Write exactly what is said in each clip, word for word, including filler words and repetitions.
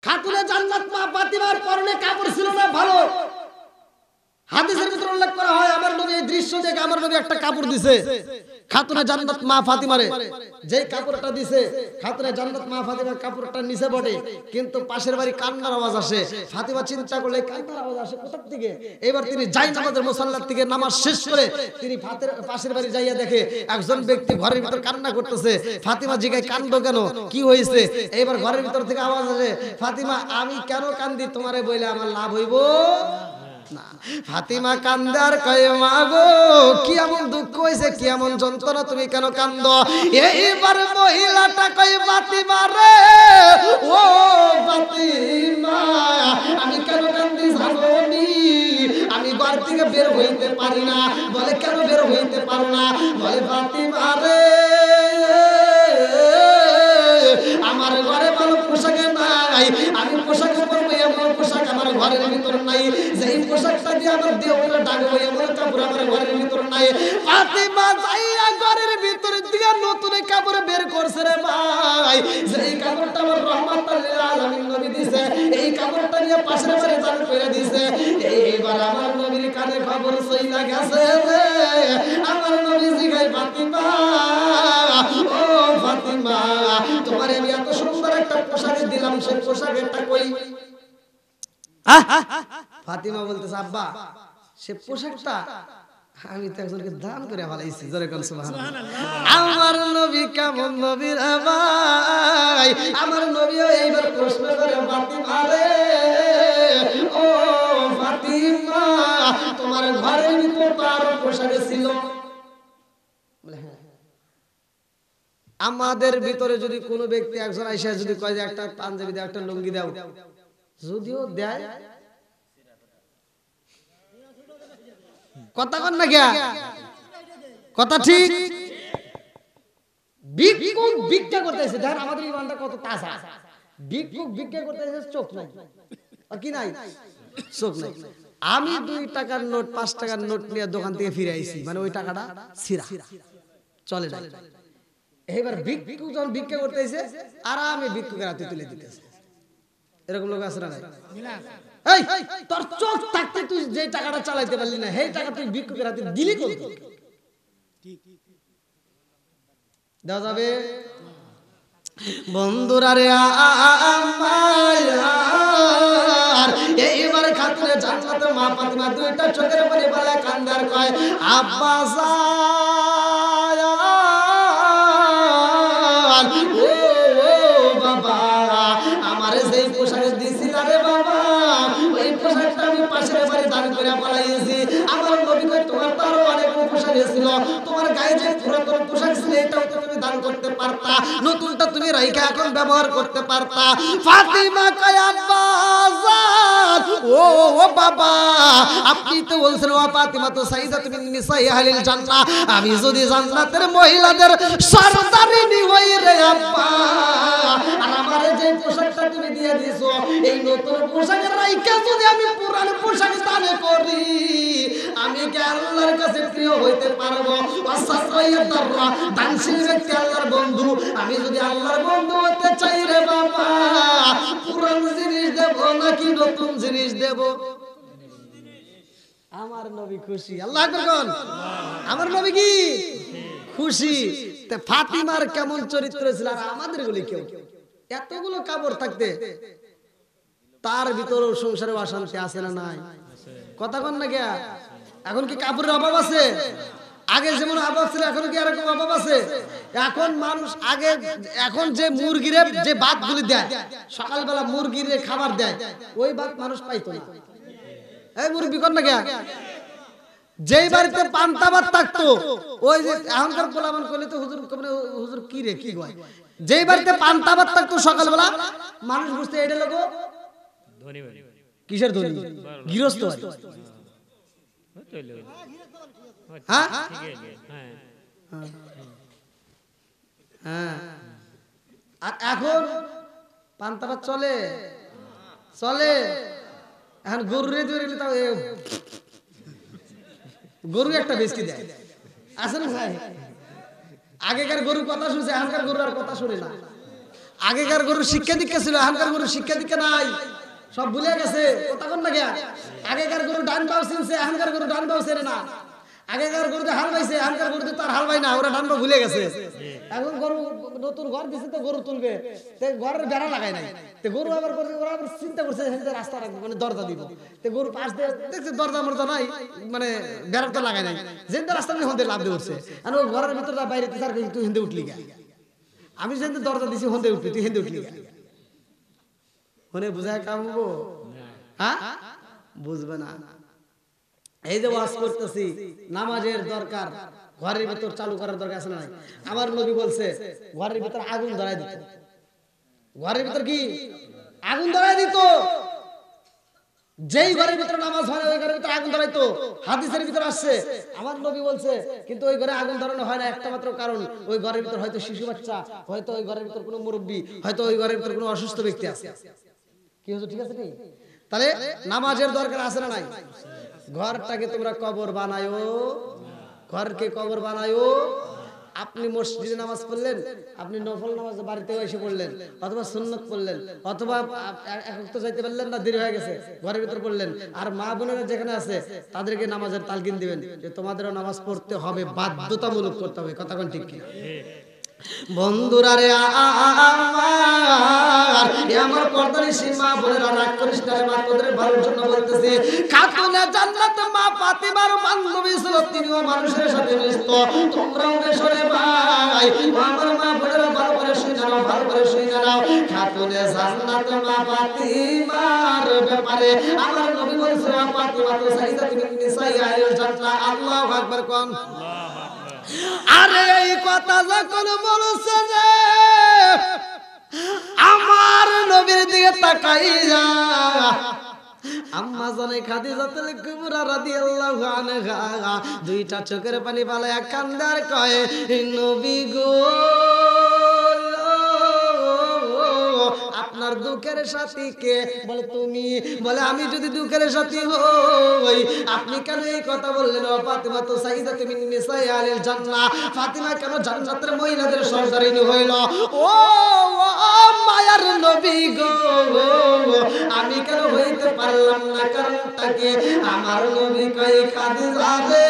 খাতুনে জান্নাত মা ফাতিমার পরনে কাপড় ছিল না ভালো। হাদিসের ভিতরে উল্লেখ করা হয় আমার নবী এই দৃশ্য দেখে আমার নবী একটা কাপড় দিছে খাতুনে জান্নাত মা ফাতিমারে। যেই কাপড়টা দিছে খাতুনে জান্নাত মা ফাতিমার কাপড়টা নিচে বটে, কিন্তু পাশের বাড়ি কান্নার আওয়াজ আসে। ফাতিমা চিন্তা করলে কান্নার আওয়াজ আসে কোথা থেকে? এবার তিনি যাই নামাজের মুসাল্লার থেকে নামাজ শেষ করে তিনি পাশের বাড়ি যাইয়া দেখে একজন ব্যক্তি ঘরের ভিতর কান্না করতেছে। ফাতিমা জিজ্ঞাসা কান্দো কেন, কি হয়েছে? এবার ঘরের ভিতর থেকে আওয়াজ আসে, ফাতিমা আমি কেন কান্দি তোমারে বইলে আমার লাভ হইব না। ফাতিমা কান্দার কয় মা গো কি এমন দুঃখ হইছে, কি এমন যন্ত্রণা, তুমি কেন কান্দো? এইবার মহিলাটা কয় ফাতিমা রে, ও ফাতিমা আমি কেন কান্দি জানো নি? আমি ঘর থেকে বের হইতে পারি না। বলে কেন বের হইতে পারো না? বলে ফাতিমা রে আমার ঘরে ভালো পোশাক নাই, আমি পোশাক পরবো এমন পোশাক আমার ঘরের ভিতর নাই, যেই পোশাকটা দিয়ে আমার দেহটা ঢাকবো এমন কাপড় আমার ঘরের ভিতর নাই। ফাতিমা যাইয়া ঘরের ভিতর দিয়ে নতুন কাপড় বের করছে রে ভাই, যেই কাপড়টা আমার রহমাতুল লিল আলামিন নবী দিয়েছে, এই কাপড়টা নিয়ে পাশের বাড়ি চালু করে দিয়েছে। এইবার আমার নবীর কানে খবর চইলা গেছে রে, আমার নবী জিগায় ফাতিমা ও ফাতিমা তোমার আমি এত সুন্দর একটা পোশাক দিলাম, সেই পোশাকটা কই? ফাতিমা বলতেছে আব্বা সে পোশাকটা আমি তো একজনকে দান করে ফেলাইছি। জোরে কোন সুবহানাল্লাহ। আমার নবী কেমন নবী রে ভাই, আমার নবীও এইবার প্রশ্ন করে ফাতিমা রে ও ফাতিমা তোমার ঘরের ভিতর তার পোশাক ছিল? বলে হ্যাঁ। আমাদের ভিতরে যদি কোনো ব্যক্তি একজন আইসা যদি কয় যে একটা পাঞ্জাবি দাও, একটা লুঙ্গি দাও, যদিও দেয় কথা কন না গিয়া কথা ঠিক, ভিক্ষুক ভিক্ষা করতেছে। দেখেন আমাদের ইমানটা কত তাজা। ভিক্ষুক ভিক্ষা করতেছে, চোখ নাই কি নাই, চোখ নাই। আমি দুই টাকার নোট পাঁচ টাকার নোট নিয়ে দোকান থেকে ফিরে আইছি, মানে ওই টাকাটা ছিঁড়া চলে যায়। এবার ভিক্ষুক যখন ভিক্ষা করতেছে আর আমি ভিক্ষুকের হাতে তুলে দিতেছে, এরকম লোক আছে না? এই তোর চোখ থাকতে তুই যে টাকাটা চালাইতে পারলি না, সেই টাকা তুই ভিক্ষুকের হাতে দিলি কোন দেওয়া যাবে? বন্ধুরা রে আমার এইবার খাতুনে জান্নাত মা ফাতিমা দুইটা চোখের পানি ফেলে কান্দার কয় আব্বা ও বাবা আমারে যেই পোশাক দিছিল রে বাবা, ওই পোশাকটা আমি পাশের বাড়ি দান করে পালাইছি। আমার নবী কয় তোমার তো আরো অনেক পোশাক ছিল, তোমার গায়ে যে পুরাতন পোশাক ছিল এটাও তো তুমি দান করতে পারতা, নতুনটা তুমি রাইখা এখন ব্যবহার করতে পারতা। ফাতিমা কয় আব্বা ও ও বাবা আপনি তো বলছেন ও ফাতিমা তো সাইয়্যিদাতুন মিন নিসাই আহলিল জান্নাহ, আমি যদি জান্নাতের মহিলাদের সরদারিনী হই রে আব্বা, আর আমারে যে পোশাকটা তুমি দিয়ে দিছো এই নতুন পোশাকের রাইখা যদি আমি পুরানো পোশাক দান করি, আমি কি আল্লাহর কাছে প্রিয় হইতে পারবো? ওয়াসাসাইয়াদাররা দানশীল ব্যক্তি আল্লাহর বন্ধু, আমি যদি আল্লাহর বন্ধু হতে চাই রে বাবা, পুরানো জিনিস দেব নাকি নতুন জিনিস দেব? আমার নবী খুশি। আল্লাহু আকবার কোন? আমার নবী কি খুশি। তে ফাতিমার কেমন চরিত্র ছিল আর আমাদের গুলি কেউ এতগুলো কাপড় থাকতে তার ভিতরেও সংসারে অশান্তি আছে না নাই? কথা কন না গিয়া এখন কি কাপড়ের অভাব আছে? আগে যেমন অভাব ছিল এখন কি এরকম অভাব আছে? এখন মানুষ আগে এখন যে মুরগিরে যে ভাতগুলি দেয় সকালবেলা মুরগিরে খাবার দেয় ওই ভাত মানুষ পাইতো না। এই মুরগি কন না গিয়া যেই বাড়িতে পান্তা ভাত থাকতো ওই যে এখনকার পোলাপান করলে তো হুজুর হুজুর কি রে কি হয়, যেই বাড়িতে পান্তা ভাত থাকতো সকালবেলা মানুষ বুঝতে এটা লোক কিসের ধনী, গৃহস্থ। হ্যাঁ হ্যাঁ আর এখন পান্তা ভাত চলে চলে এখন গরু রে ধরে তাও গরু একটা বেশি দেয় আছে না ভাই? আগেকার গরু কথা শুনছে, এখনকার গরু আর কথা শুনে না। আগেকার গরুর শিক্ষা দীক্ষা ছিল, এখনকার গরুর শিক্ষা দীক্ষা নাই, সব ভুলে গেছে। কথা কোন না কে? আগেকার গরু ডান পাও চিনছে, এখনকার গরু ডান পাও চেনে না। আগেকার গরুতে হাল বাইছে, এখনকার গরুতে তার হাল বাই না, ওরা ডান পাও ভুলে গেছে। এখন গরু নতুন ঘর দিছে তো গরু তুলবে, ঘরের বেড়া লাগাই নাই, গরু আবার ওরা আবার চিন্তা করছে রাস্তা রাখবে, মানে দরজা দিব, গরু পাশ দিয়ে দেখছে দরজা মরজা নাই, মানে বেড়া তো লাগাই নাই, যেতে রাস্তা হতে লাভ দিয়ে উঠছে। আর ও ঘরের ভিতরে বাইরে তুই হিন্দে উঠলি গা, আমি যেতে দরজা দিছি হতে উঠলি, তুই হিন্দে উঠলি গা, মনে বুঝায় কামবো? হ্যাঁ, বুঝবে না। এই যে ওয়াজ করতেছি, নামাজের দরকার ঘরের ভিতর চালু করার দরকার আছে না? আমার নবী বলছে ঘরের ভিতর আগুন ধরাই দিত, ঘরের ভিতর কি আগুন ধরাই দিত, যেই ঘরের ভিতরে নামাজ হয় না ওই ঘরের ভিতরে আগুন ধরাইতো। হাদিসের ভিতরে আসছে, আমার নবী বলছে, কিন্তু ওই ঘরে আগুন ধরানো হয় না একটা মাত্র কারণ, ওই ঘরের ভিতর হয়তো শিশু বাচ্চা, হয়তো ওই ঘরের ভিতর কোনো মুরব্বী, হয়তো ওই ঘরের ভিতর কোনো অসুস্থ ব্যক্তি আছে। কি হচ্ছে? ঠিক আছে নি? তাহলে নামাজের দরকার আছে না নাই? ঘরটাকে তোমরা কবর বানায়ো, ঘরকে কবর বানায়ো। আপনি মসজিদে নামাজ পড়লেন, আপনি নফল নামাজ বাড়িতে এসে পড়লেন, অথবা সুন্নত পড়লেন, অথবা এক ওয়াক্ত যাইতে পারলেন না, দেরি হয়ে গেছে, ঘরের ভিতর পড়লেন। আর মা বোনেরা যেখানে আছে তাদেরকে নামাজের তালকিন দিবেন যে তোমাদেরও নামাজ পড়তে হবে, বাধ্যতামূলক করতে হবে। কথা কোন ঠিক কি? বন্ধুরা রে আমার, আমার পর্দার সীমা বোনেরা রাগ করিস না, মা তোদের ভালোর জন্য বলতেছি। খাতুনে জান্নাত মা ফাতিমার বান্ধবী ছিল, তিনিও মানুষের সাথে মিশত, তোমরাও মেশো রে ভাই। আমার মা বোনেরা ভালো করে শুনে নাও, ভালো করে শুনে নাও। খাতুনে জান্নাত মা ফাতিমার ব্যাপারে আমার নবী বলেছে, ফাতিমা তো সাইয়্যিদাতুন নিসাই আল জান্নাহ। আল্লাহু আকবার কোন। আরে এই কথা যখন বলছে যে আমার নবীর দিকে তাকাইয়া আম্মা জানে খাদিজাতুল কুবরা রাদিয়াল্লাহু আনহা দুইটা চোখের পানি ফালায়া কান্দার কয়, নবী গো আপনার দুঃখের সাথী কে? বলে তুমি। বলে আমি যদি দুঃখের সাথী হই আপনি কেন এই কথা বললেন? ও ফাতিমা তো সাইয়্যিদাতুন মিন নিসাই আলিল জান্নাহ, ফাতিমা কেন জান্নাতের মহিলাদের সর্দারিনী হইল? ও মায়ার নবী গো আমি কেন হইতে পারলাম না? কারণটা কি? আমার নবী কই খাদিজা রে,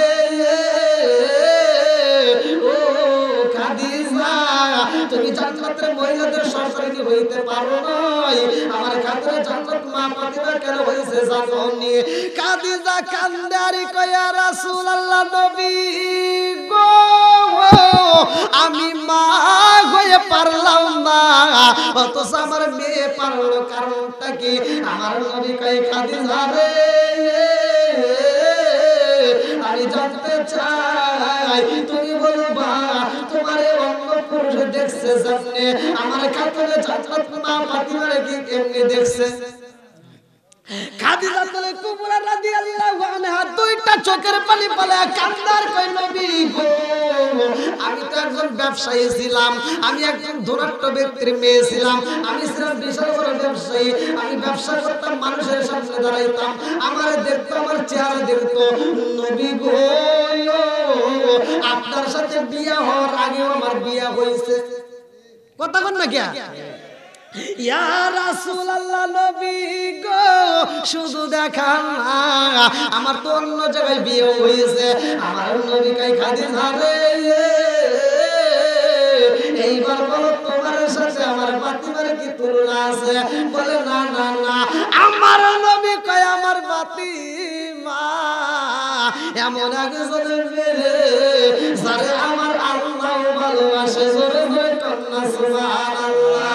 ও খাদিজা তুমি জান্নাতের মহিলাদের সর্দারিনী হইতে পারো নাই, আমার খাতিরে জান্নাত মা ফাতিমা কেন হইছে জানো নি? খাদিজা কান্দারি কয়, ইয়া রাসূলুল্লাহ নবী গো আমি মা হয়ে পারলাম না, অথচ আমার মেয়ে পারলো, কারণটা কি? আমার নবী কয়, খাদিজা রে আমি জানতে চাই তুমি বলবা তোমার অন্য পুরুষ দেখছে সামনে, আমার খাতুনে জান্নাত মা ফাতিমারে কি এমনি দেখছে? খাদিজাতুল কুবরা রাদিয়াল্লাহু আনহা দুইটা চোখের পানি ফেলে কান্দার কই, নবী গো আমি তো একজন ব্যবসায়ী ছিলাম, আমি একজন ধনাঢ্য ব্যক্তির মেয়ে ছিলাম, আমি ছিলাম বিশাল বড় ব্যবসায়ী, আমি ব্যবসা করতাম, মানুষের সামনে দাঁড়াইতাম, আমার দেখতো, আমার চেহারা দেখতো। নবী গো আপনার সাথে বিয়ে হওয়ার আগেও আমার বিয়ে হয়েছে। কথা কন না কে? ইয়া রাসূলুল্লাহ নবী গো শুধু দেখা না, আমার তো অন্য জায়গায় বিয়ে হয়েছে। আমার নবী কই, খাদিজা রে এইবার বলো তোমার সাথে আমার ফাতিমার কি তুলনা আছে? বলে না না না। আমার নবী কই, আমার ফাতিমা এমন একজন মেয়ে যারে আমার আল্লাহ ভালোবাসে। জোরে জোরে কন্যা সুবহানাল্লাহ।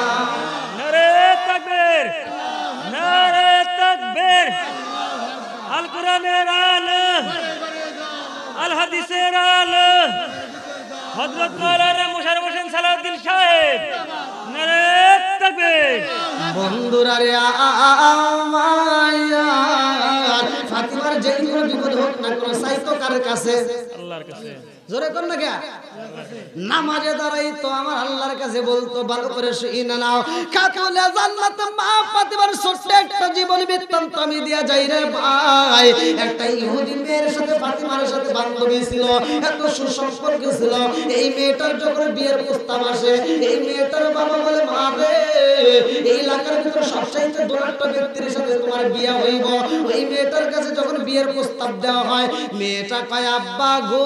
আল কোরআনের আলো, আল হাদিসের আলো, হযরত মাওলানা মুশাররফ হোসেন সালাউদ্দিন সাহেব, নারে তাকবীর। বন্ধুরা রে আমার ফাতিমার যেই কোনো বিপদ হোক না কেন চাইতো কার কাছে? আল্লাহর কাছে। জোরে কর না কে নামাজে দাঁড়াই তো আমার আল্লাহর কাছে বলতো ভালো করে শুনে নাও খাতুনে জান্নাত মা ফাতিমার ছোট্ট একটা জীবন বৃত্তান্ত আমি দিয়া যাই রে ভাই একটা ইহুদি মেয়ের সাথে ফাতিমার সাথে বান্ধবী ছিল এত সুসম্পর্ক ছিল এই মেয়েটার যখন বিয়ের প্রস্তাব আসে এই মেয়েটার বাবা বলে মা রে এই এলাকার ভিতরে সবচাইতে দুরাট্ট ব্যক্তির সাথে তোমার বিয়ে হইব ওই মেয়েটার কাছে যখন বিয়ের প্রস্তাব দেওয়া হয় মেয়েটা কয় আব্বা গো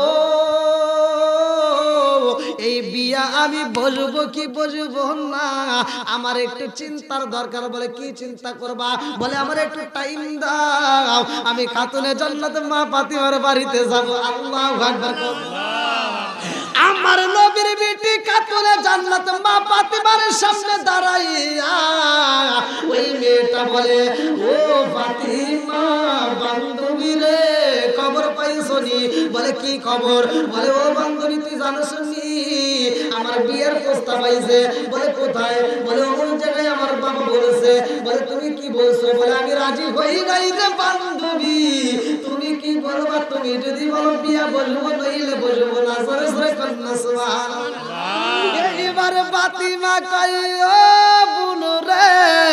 এই বিয়া আমি বলবো কি বলবো না আমার একটু চিন্তার দরকার বলে কি চিন্তা করবা বলে আমার একটু টাইম দাও আমি খাতুনে জান্নাত মা ফাতিমার বাড়িতে যাব আল্লাহু আকবার আমার নবীর বিটি খাতুনে জান্নাত মা ফাতিমার সামনে দাঁড়াইয়া ওই মেয়েটা বলে ও ফাতিমা বান্ধবী রে খবর পাইছনি বলে কি খবর বলে ও বান্ধবী তুই জানোস নি আমার বিয়ের প্রস্তাব আইছে বলে কোথায় বলে ওই জায়গায় আমার বাবা বলেছে বলে তুমি কি বলছো বলে আমি রাজি হই নাই রে বান্ধবী তুমি কি বলবা তুমি যদি বলো বিয়া বলবো নইলে বলবো না সরে সরে কন্যা সুবহানাল্লাহ এইবারে ফাতিমা কয় ও বুনু রে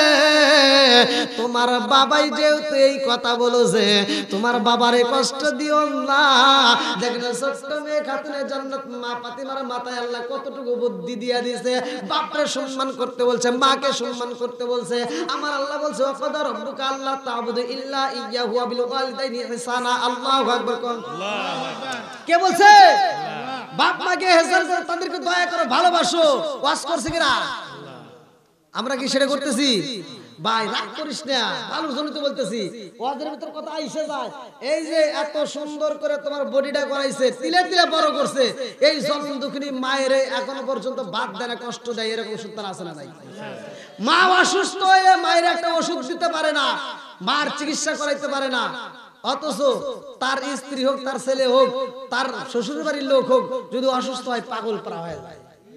তোমার বাবাই যেহেতু এই কথা বলেছে তোমার বাবারে কষ্ট দিও না দেখলে ছোট্ট মেয়ে খাতুনে জান্নাত মা ফাতিমার মাথায় আল্লাহ কতটুকু বুদ্ধি দিয়া দিয়েছে বাপরে সম্মান করতে বলছে মাকে সম্মান করতে বলছে আমার আল্লাহ বলছে ওয়াকাদা রাব্বুকা আল্লা তা'বুদু ইল্লা ইয়্যাহু ওয়া বিল ওয়ালিদাইনি ইহসানা আল্লাহু আকবার কোন আল্লাহু আকবার কে বলছে বাপ মাকে ইহসান করো তাদেরকে দয়া করো ভালোবাসো ওয়াজ করছে কিনা আমরা কি সেটা করতেছি ভাই রাগ করিস না ভালোর জন্য তো বলতেছি ওয়াজের ভিতর কথা আইসে যায় এই যে এত সুন্দর করে তোমার বডিটা করাইছে তিলে তিলে বড় করছে এই জন্ম দুঃখিনী মায়ের এখনো পর্যন্ত ভাত দেয় না কষ্ট দেয় এরকম সন্তান আছে না নাই মা অসুস্থ হয়ে মায়ের একটা ওষুধ দিতে পারে না মার চিকিৎসা করাইতে পারে না অথচ তার স্ত্রী হোক তার ছেলে হোক তার শ্বশুর বাড়ির লোক হোক যদি অসুস্থ হয় পাগল প্রা হয়ে যায়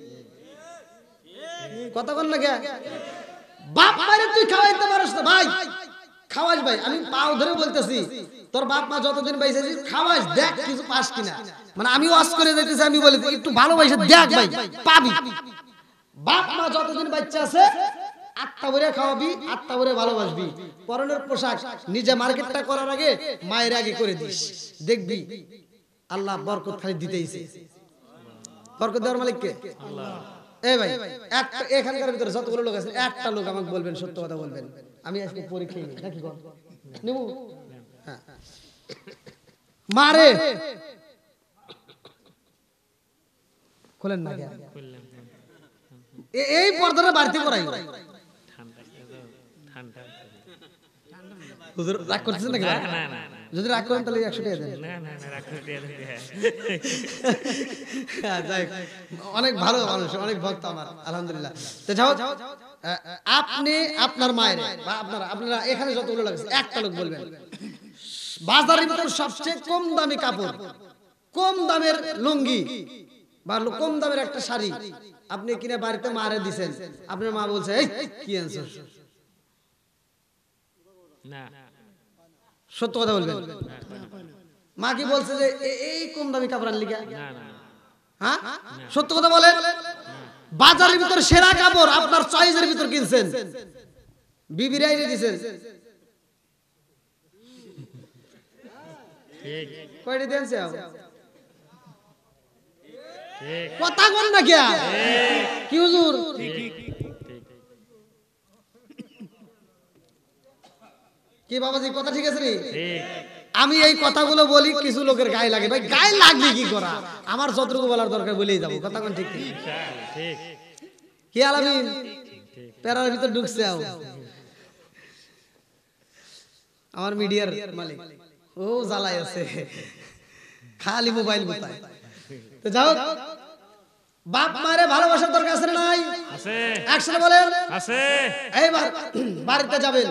কথা বল না কে বাপ মারে তুই খাওয়াইতে পারিস না ভাই খাওয়াস ভাই আমি পাও ধরে বলতেছি তোর বাপ মা যতদিন বাইসে আছিস খাওয়াস দেখ কিছু পাস কিনা মানে আমি ওয়াজ করে যাইতেছি আমি বলি একটু ভালোবাসে দেখ ভাই পাবি বাপ মা যতদিন বাচ্চা আছে আত্মা ভরে খাওয়াবি আত্মা ভরে ভালোবাসবি পরনের পোশাক নিজে মার্কেটটা করার আগে মায়ের আগে করে দিস দেখবি আল্লাহ বরকত খালি দিতেইছে বরকত দেওয়ার মালিক কে আল্লাহ এই ভাই একটা এখানকার ভিতরে যতগুলো লোক আছে একটা লোক আমাকে বলবেন সত্য কথা বলবেন আমি আজকে পরীক্ষা নিই নাকি কোন নিমু হ্যাঁ মারে খোলেন না কে এই পর্দাটা বাড়তি করাই ঠান্ডা ঠান্ডা হুজুর রাগ করতেছেন নাকি না না না যদি রাগ করেন তাহলে একশো টাকা দেন না না না রাগ করে টাকা দেন হ্যাঁ যাই অনেক ভালো মানুষ অনেক ভক্ত আমার আলহামদুলিল্লাহ তো যাও আপনি আপনার মায়ের বা আপনারা আপনারা এখানে যতগুলো লাগছে একটা লোক বলবেন বাজারের ভিতর সবচেয়ে কম দামি কাপড় কম দামের লুঙ্গি বা কম দামের একটা শাড়ি আপনি কিনে বাড়িতে মারে দিবেন আপনার মা বলছে এই কি আনছো না সত্য কথা বলবেন মা কি বলছে যে এই কম দামি কাপড় আনলি না না হ্যাঁ সত্য কথা বলেন বাজারের ভিতর সেরা কাপড় আপনার চয়েসের ভিতর কিনছেন বিবি রাইরে দিবেন ঠিক কয়টা দেনছে ঠিক কথা বল না কি কি হুজুর ঠিক কি বাবাজি কথা ঠিক আছে রে ঠিক আমি এই কথাগুলো বলি কিছু লোকের গায়ে লাগে ভাই গায়ে লাগবে কি করা আমার যতটুকু বলার দরকার বলেই যাব কথা কোন ঠিক ঠিক ঠিক কি আলামিন প্যারার ভিতর ঢুকছে আও আমার মিডিয়ার মালিক ও জ্বালাই আছে খালি মোবাইল গুতায় তো যাও বাপ মারে ভালোবাসার দরকার আছে না নাই আছে একসাথে বলেন আছে এইবার বাড়িতে যাবেন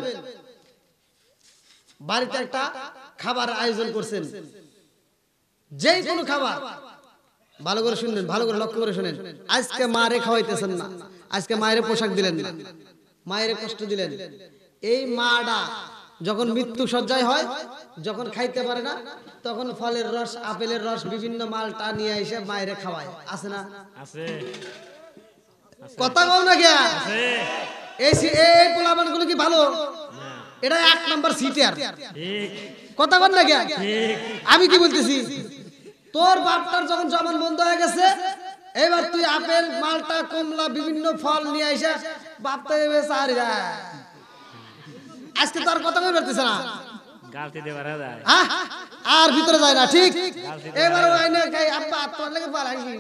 বাড়িতে একটা খাবার আয়োজন করছেন যেই কোনো খাবার ভালো করে শুনবেন ভালো করে লক্ষ্য করে শুনেন আজকে মারে খাওয়াইতেছেন না আজকে মায়ের পোশাক দিলেন না মায়ের কষ্ট দিলেন এই মাডা যখন মৃত্যু সজ্জায় হয়, যখন খাইতে পারে না, তখন ফলের রস, আপেলের রস, বিভিন্ন মালটা নিয়ে এসে মায়েরে খাওয়ায়। আছে না? আছে। কথা কও না কে? আছে। এই এই পোলাপানগুলো কি ভালো? এটা এক নাম্বার সিটার। ঠিক। কথা কন না কে? ঠিক। আমি কি বলতেছি, তোর বাপটার যখন জমান বন্ধ হয়ে গেছে, এবার তুই আপেল, মালটা, কমলা, বিভিন্ন ফল নিয়ে এসে বাপটা সারি যায়। আজকে তার কথা কই পারতেছে না, গালতি দে বাড়া যায়। হ্যাঁ, আর ভিতরে যায় না। ঠিক। এবার ওই না খাই আব্বা তোর লাগে পালাইছি।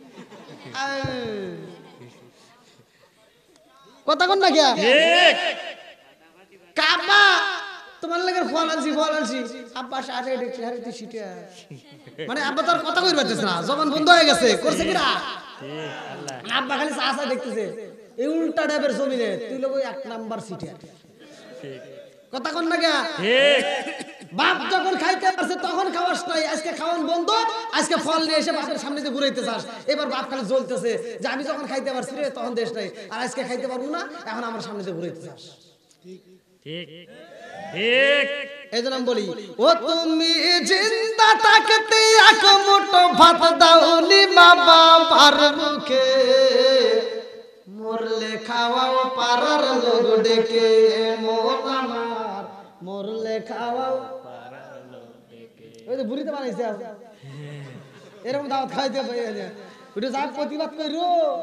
কথা কন না কে? ঠিক। কাবা তোমার লাগে ফল আনছি, ফল আনছি, আব্বা সাথে দেখছি আরে তুই সিটা। মানে আব্বা তার কথা কই পারতেছে না, জবান বন্ধ হয়ে গেছে। করছে কিরা? ঠিক। আল্লাহ। আব্বা খালি চাচা দেখতেছে, এই উল্টা টাইপের জমিনে তুই লোক এক নাম্বার সিটা। ঠিক। কথা কন না কে? ঠিক। বাপ যখন খাইতে পারছে তখন খাওয়াস নাই, আজকে খাওয়ান বন্ধ, আজকে ফল নিয়ে এসে বাপের সামনে দিয়ে ঘুরাইতে চাস। এবার বাপ খালি জ্বলতেছে যে আমি যখন খাইতে পারছি রে তখন দেশ নাই, আর আজকে খাইতে পারবো না, এখন আমার সামনে দিয়ে ঘুরাইতে চাস। ঠিক। ঠিক। এই জন্য আমি বলি, ও তুমি জিন্দা থাকতে এক মুঠো ভাত দাওনি মা বাবার মুখে, মরলে খাওয়াও পাড়ার লোক ডেকে, মন আমার মরলে খাওয়াও পাড়ার লোক ডেকে। ওই তো বুড়িতে বানাইছে এরকম দাওয়াত খাইতে পাই না, ওটা যা প্রতিবাদ করো।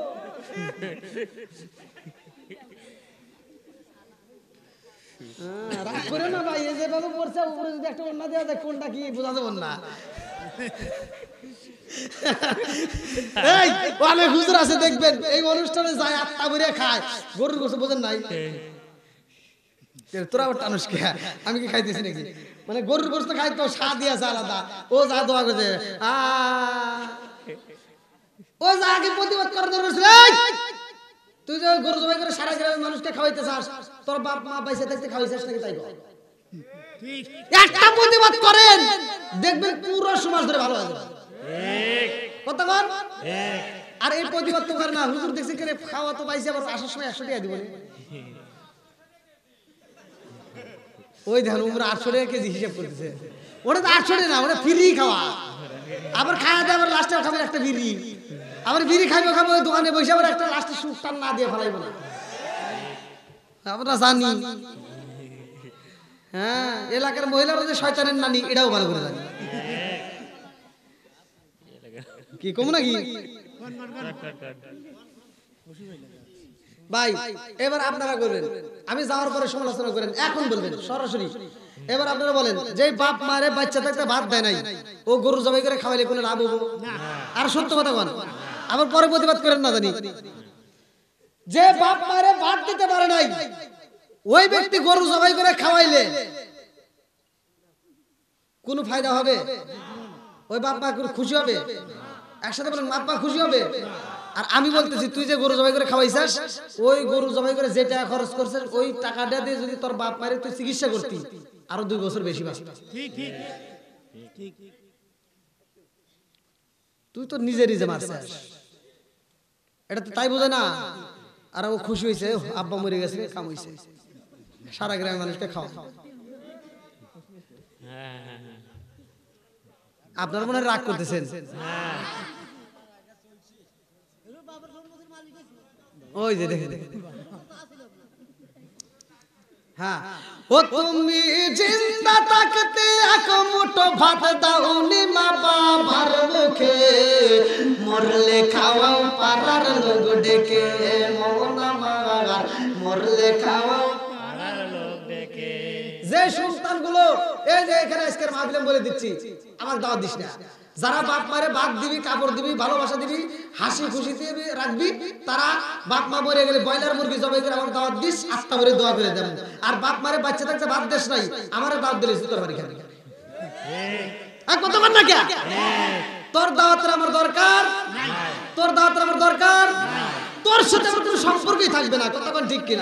রাগ করে না ভাই, এই যে বাবু পড়ছে উপরে যদি একটা ওন্না দেওয়া যায়, কোনটা কি বোঝা যাবে না। এই অনেক হুজুর আছে দেখবেন এই অনুষ্ঠানে যায় আত্মা ভরে খায়, গরুর গোশত বোঝেন নাই? তোরা আবার টানুস কে? আমি কি খাইতেছি নাকি? মানে গরুর গোশত খাই তো স্বাদ আছে আলাদা। ও যা দোয়া করছে, আ ও যা আগে প্রতিবাদ করার দরকার ছিল। তুই যে গরু জবাই করে সারা গ্রামের মানুষকে খাওয়াইতে চাস, তোর বাপ মা পয়সা থাকতে খাওয়াইছিস নাকি? তাই একটা প্রতিবাদ করেন, দেখবেন পুরো সমাজ ধরে ভালো হবে। কথা বল। আর এই প্রতিবাদ তো করে না, হুজুর দেখছি করে খাওয়া তো পাইছে, আবার আসার সময় একশো টাকা দিব। ওই দেখেন উমরা আটশো টাকা কেজি হিসাব করতেছে। ওটা তো আটশো টাকা না, ওটা ফ্রি খাওয়া। আবার খাওয়া দেয়, আবার লাস্টে খাবেন একটা বিড়ি, আবার বিড়ি খাইবো খাবো ওই দোকানে বসে, আবার একটা লাস্টে সুটান না দিয়ে ফেলাইবো না। আমরা জানি, হ্যাঁ, এলাকার মহিলারা যে শয়তানের নানি এটাও ভালো করে জানি। কি কম নাকি ভাই? এবার আপনারা করবেন, আমি যাওয়ার পরে সমালোচনা করেন, এখন বলবেন সরাসরি। এবার আপনারা বলেন, যে বাপ মারে বাচ্চা থাকতে ভাত দেয় নাই, ও গরু জবাই করে খাওয়াইলে কোনো লাভ হবো? আর সত্য কথা বল, আবার পরে প্রতিবাদ করেন না জানি। যে বাপ মারে ভাত দিতে পারে নাই, ওই ব্যক্তি গরু জবাই করে খাওয়াইলে কোনো ফায়দা হবে? ওই বাপ মা খুশি হবে? একসাথে বলেন, বাপ মা খুশি হবে? আর আমি বলতেছি, তুই যে গরু জবাই করে খাওয়াইছিস, ওই গরু জবাই করে যে টাকা খরচ করছিস, ওই টাকাটা দিয়ে যদি তোর বাপ মারে তুই চিকিৎসা করতি, আরো দুই বছর বেশি বাঁচতি। ঠিক ঠিক ঠিক। তুই তো নিজে নিজে মারছিস, এটা তো তাই বোঝে না। আর ও খুশি হয়েছে, আব্বা মরে গেছে, কাম হয়েছে, সারা গ্রামের মানুষকে খাওয়া। আপনারা মনে হয় রাগ করতেছেন। ওই যে দেখে দেখে, হ্যাঁ, ও তুমি জিন্দা থাকতে এক মুঠো ভাত দাওনি মা বাবার মুখে, মরলে খাওয়াও পাড়ার লোক ডেকে, মন আমার মরলে খাওয়াও পাড়ার লোক ডেকে। যে সন্তানগুলো এই যে এখানে আজকের মাহফিলে বলে দিচ্ছি, আমার দাওয়াত দিস না। যারা বাপ মারে ভাত দিবি, কাপড় দিবি, ভালোবাসা দিবি, হাসি খুশি দিবি, রাখবি, তারা বাপ মা মরে গেলে ব্রয়লার মুরগি জবাই করে আমার দাওয়াত দিস, আত্মা ভরে দোয়া করে দেব। আর বাপ মারে বাচ্চা থাকতে ভাত দেশ নাই, আমার দাওয়াত দিলে সুতোর বাড়ি খাবি। আর কত বার না কে? তোর দাওয়াতের আমার দরকার, তোর দাওয়াতের আমার দরকার, তোর সাথে আমার কোনো সম্পর্কই থাকবে না। কতক্ষণ ঠিক কিনা?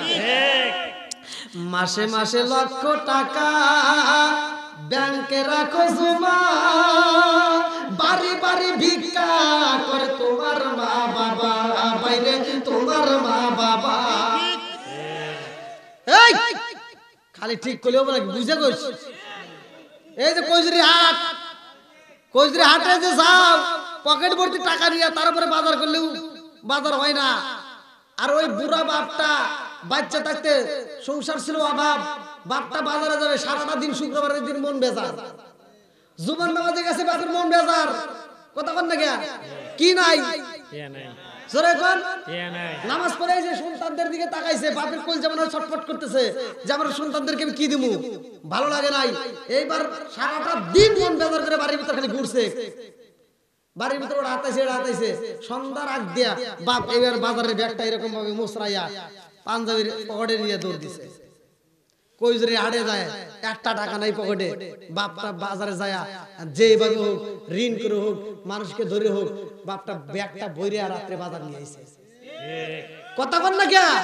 মাসে মাসে লক্ষ টাকা ব্যাংকে রাখো জমা, বাড়ি বাড়ি ভিক্ষা করে তোমার মা বাবা, বাইরে তোমার মা বাবা। এই খালি ঠিক করলে হবে নাকি বুঝে কইস এই যে কইজরি হাট কইজরি হাটে যে যাও পকেট ভর্তি টাকা নিয়ে তারপরে বাজার করলেও বাজার হয় না আর ওই বুড়া বাপটা বাচ্চা থাকতে সংসার ছিল অভাব বাপটা বাজারে যাবে সারাটা দিন শুক্রবারের দিন মন বেজার জুমার নামাজে গেছে বাপের মন বেজার কথা কন না গিয়া কি নাই জোরে কোন নামাজ পড়ে যে সন্তানদের দিকে তাকাইছে বাপের কোল যেমন ছটফট করতেছে যে আমার সন্তানদেরকে আমি কি দিমু ভালো লাগে নাই এইবার সারাটা দিন মন বেজার করে বাড়ির ভিতর খালি ঘুরছে বাড়ির ভিতর ওরা হাতাইছে ওরা হাতাইছে সন্ধ্যার আগ দিয়া বাপ এবার বাজারের ব্যাগটা এরকম ভাবে মোসরাইয়া পাঞ্জাবির পকেটে নিয়ে দৌড় দিছে কইজরি হাটে যায় একটা টাকা নাই পকেটে বাপটা বাজারে যায় যেভাবে হোক ঋণ করে হোক মানুষকে ধরে হোক বাপটা ব্যাগটা বইরে আর রাত্রে বাজার নিয়ে আইছে কথা বল না কে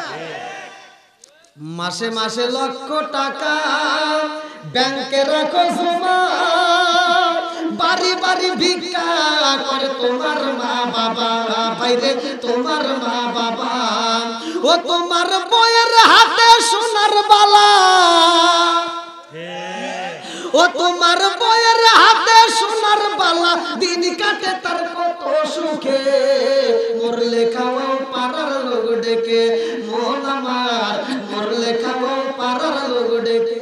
মাসে মাসে লক্ষ টাকা ব্যাংকে রাখো জমা বাড়ি বাড়ি ভিক্ষা করে তোমার মা বাবা বাইরে তোমার মা বাবা ও তোমার বইয়ের হাতে সোনার বালা ও তোমার বইয়ের হাতে সোনার বালা দিন কাটে তার কত সুখে মরলে খাওয়াও পাড়ার লোক ডেকে মন আমার মরলে খাওয়াও পাড়ার লোক ডেকে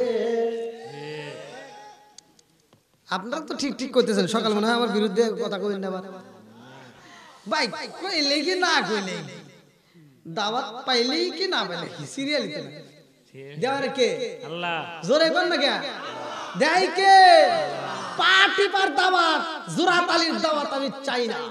আপনারা তো ঠিক ঠিক করতেছেন সকাল মনে হয় আমার বিরুদ্ধে কথা কইলেন না ভাই কইলে কি না কইলে দাওয়াত পাইলেই কি না পাইলে কি সিরিয়ালিতে না দেওয়ার কে আল্লাহ জোরে কোন না কে দেই কে পার্টি পার দাওয়াত জুরাত আলীর দাওয়াত আমি চাই না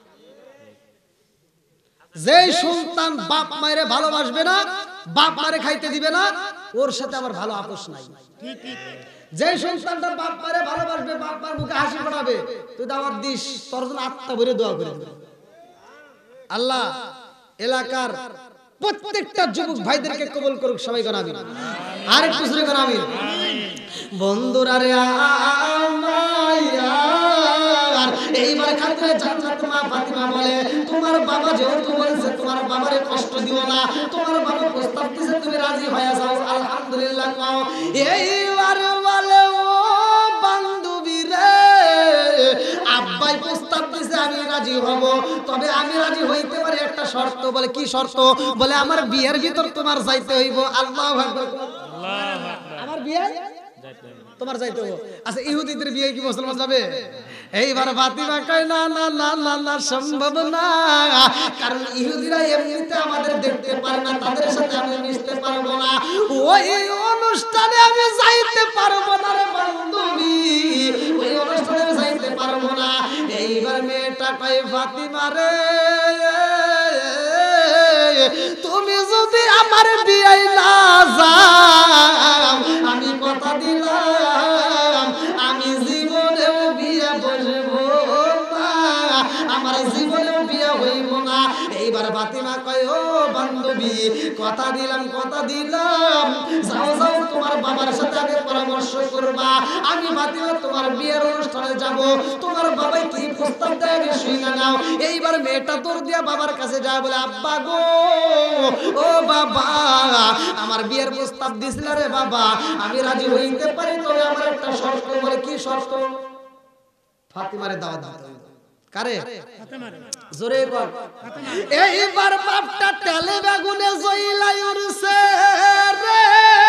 যে সন্তান বাপ মায়েরে ভালোবাসবে না বাপ মারে খাইতে দিবে না ওর সাথে আমার ভালো আপোষ নাই ঠিক ঠিক যে সন্তানটা বাপ মারে ভালোবাসবে বাপ মার মুখে হাসি ফোটাবে তুই দাওয়াত দিস তোর জন্য আত্মা ভরে দোয়া করে দিবে আল্লাহ এলাকার প্রত্যেকটা যুবক ভাইদেরকে কবুল করুক সবাই কোন আমিন আর একটু জোরে কোন আমিন বন্ধুরা রে আমার এইবার খাতরে জান্নাত মা ফাতিমা বলে তোমার বাবা যেহেতু বলেছে তোমার বাবারে কষ্ট দিও না তোমার বাবা প্রস্তাব দিয়েছে তুমি রাজি হয়ে যাও আলহামদুলিল্লাহ কও এইবার বলে ও বান্ধবী রে আব্বাই প্রস্তাব দিয়েছে আমি রাজি হব তবে আমি রাজি হইতে পারি একটা শর্ত বলে কি শর্ত বলে আমার বিয়ের ভিতর তোমার যাইতে হইব আল্লাহু আকবার আল্লাহু আকবার আমার বিয়ে তোমার যাইতে হবে আচ্ছা ইহুদিদের বিয়ে কি মুসলমান যাবে এইবার ফাতিমা কয় না না না না না সম্ভব না কারণ ইহুদিরা এমনিতে আমাদের দেখতে পারে না তাদের সাথে আমি মিশতে পারবো না ওই অনুষ্ঠানে আমি যাইতে পারবো না রে বান্ধবী ওই অনুষ্ঠানে আমি যাইতে পারবো না এইবার মেয়েটা কয় ফাতিমা রে তুমি যদি আমার বিয়ে না যাও আমি কথা দিলাম আমি জীবনেও বিয়ে বসবো না আমার জীবনেও বিয়ে হইব না এইবার ফাতিমা কয় ও বান্ধবী কথা দিলাম কথা দিলাম যাও যাও তোমার বাবার সাথে আগে পরামর্শ করবা আমি ফাতিমা তোমার বিয়ের অনুষ্ঠানে যাব তোমার বাবাই কি প্রস্তাব দেয় আগে শুনে নাও এইবার মেয়েটা তোর দিয়া বাবার কাছে যায় বলে আব্বা গো ও বাবা আমার বিয়ের প্রস্তাব দিছিল রে বাবা আমি রাজি হইতে পারি তবে আমার একটা শর্ত বলে কি শর্ত ফাতিমারে দাওয়াত দিতে হবে কারে ফাতিমারে জোরে বল এইবার বাপটা তেলে বেগুনে জইলাই উরছে রে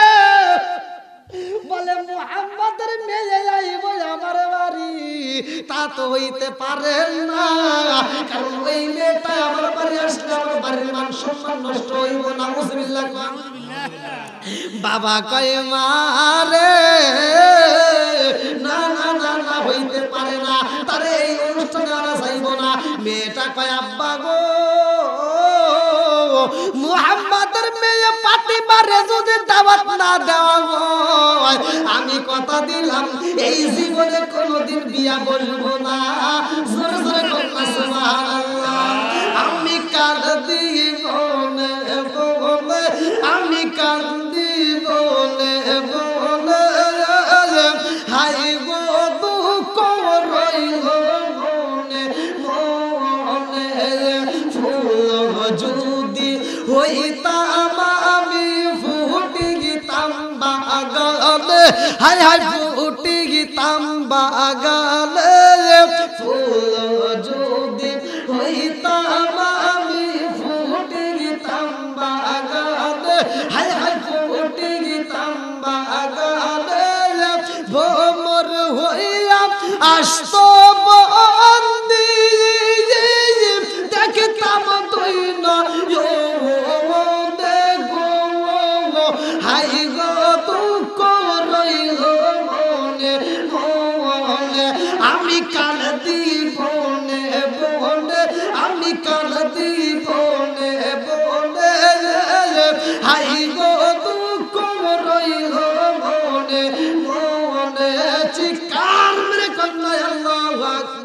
বলে মুহাম্মাদের মেয়ে আইব আমার বাড়ি তা তো হইতে পারে না কারণ ওই মেয়েটা আমার বাড়ি আসলে আমার বাড়ির মান সম্মান নষ্ট হইব নাউজুবিল্লাহ বাবা কয় মারে না না না না হইতে পারে না তারে এই অনুষ্ঠানে আনা যাইব না মেয়েটা কয় আব্বা গো মুহাম্মাদের মেয়ে ফাতিমারে যদি দাওয়াত না দেওয়া হয় আমি কথা দিলাম এই জীবনে কোনোদিন বিয়া বলবো না জোরে জোরে বলনা সুবহানাল্লাহ আমি কাঁদি বনে বনে আমি কাঁদি বনে বনে হাই গো দুঃখ রইল মনে মনে ফুল যদি হইতাম আমি ফুটি গিতাম বাগান বাগানে হাই হাই ফুটি গীতাম বাগানে ফুল যদি হইতাম আমি ফুটি গীতাম বাগানে হাই হাই ফুটি গীতাম বাগানে ভোমর হইয়া আসত বন্দি দেখতাম তুই না হাই গো দুঃখ রইল মনে মনে আমি কাল দিবনে বনে আমি কাল দিবনে বনে হাই গো দুঃখ রইল মনে মনে চিৎকার মেরে কন্যা আল্লাহু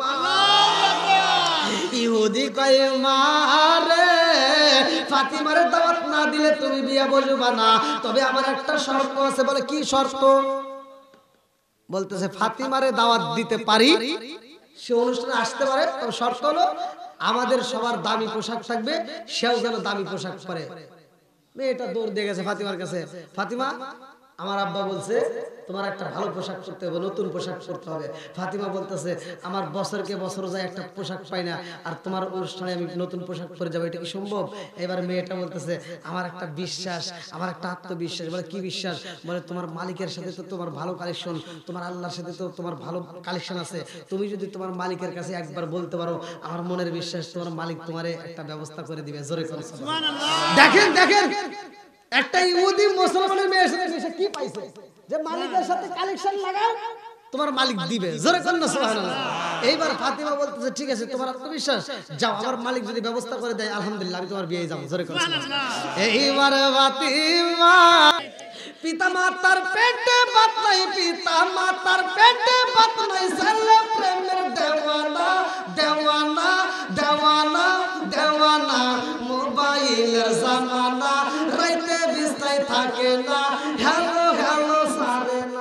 আকবার ইহুদি কয় মারে ফাতিমারে দাওয়াত না দিলে তুমি বিয়া বলবা না তবে আমার একটা শর্ত আছে বলে কি শর্ত বলতেছে ফাতিমারে দাওয়াত দিতে পারি সে অনুষ্ঠানে আসতে পারে তবে শর্ত হলো আমাদের সবার দামি পোশাক থাকবে সেও যেন দামি পোশাক পরে মেয়েটা দৌড় দিয়ে গেছে ফাতিমার কাছে ফাতিমা আমার আব্বা বলছে তোমার একটা ভালো পোশাক পরতে হবে নতুন পোশাক পরতে হবে ফাতিমা বলতেছে আমার বছরকে বছর যায় একটা পোশাক পাই না আর তোমার অনুষ্ঠানে আমি নতুন পোশাক পরে যাবো এটা কি সম্ভব এবার মেয়েটা বলতেছে আমার একটা বিশ্বাস আমার একটা আত্মবিশ্বাস বলে কি বিশ্বাস বলে তোমার মালিকের সাথে তো তোমার ভালো কালেকশন তোমার আল্লাহর সাথে তো তোমার ভালো কালেকশন আছে তুমি যদি তোমার মালিকের কাছে একবার বলতে পারো আমার মনের বিশ্বাস তোমার মালিক তোমারে একটা ব্যবস্থা করে দিবে জোরে করে সুবহানাল্লাহ দেখেন দেখেন একটা ইহুদি মুসলমানের মেয়ের সাথে মিশে কি পাইছে যে মালিকের সাথে কালেকশন লাগাও তোমার মালিক দিবে জোরে করে না সুবহানাল্লাহ এইবার ফাতিমা বলতেছে ঠিক আছে তোমার আত্মবিশ্বাস যাও আমার মালিক যদি ব্যবস্থা করে দেয় আলহামদুলিল্লাহ আমি তোমার বিয়ে যাব জোরে করে সুবহানাল্লাহ এইবার ফাতিমা পিতা মাতার পেটে ভাত নাই পিতা মাতার পেটে ভাত নাই ছেলে প্রেমের দেওয়ানা দেওয়ানা দেওয়ানা দেওয়ানা মোবাইলের জামানা রাইতে বিছনায় থাকে না হ্যালো হ্যালো সারে না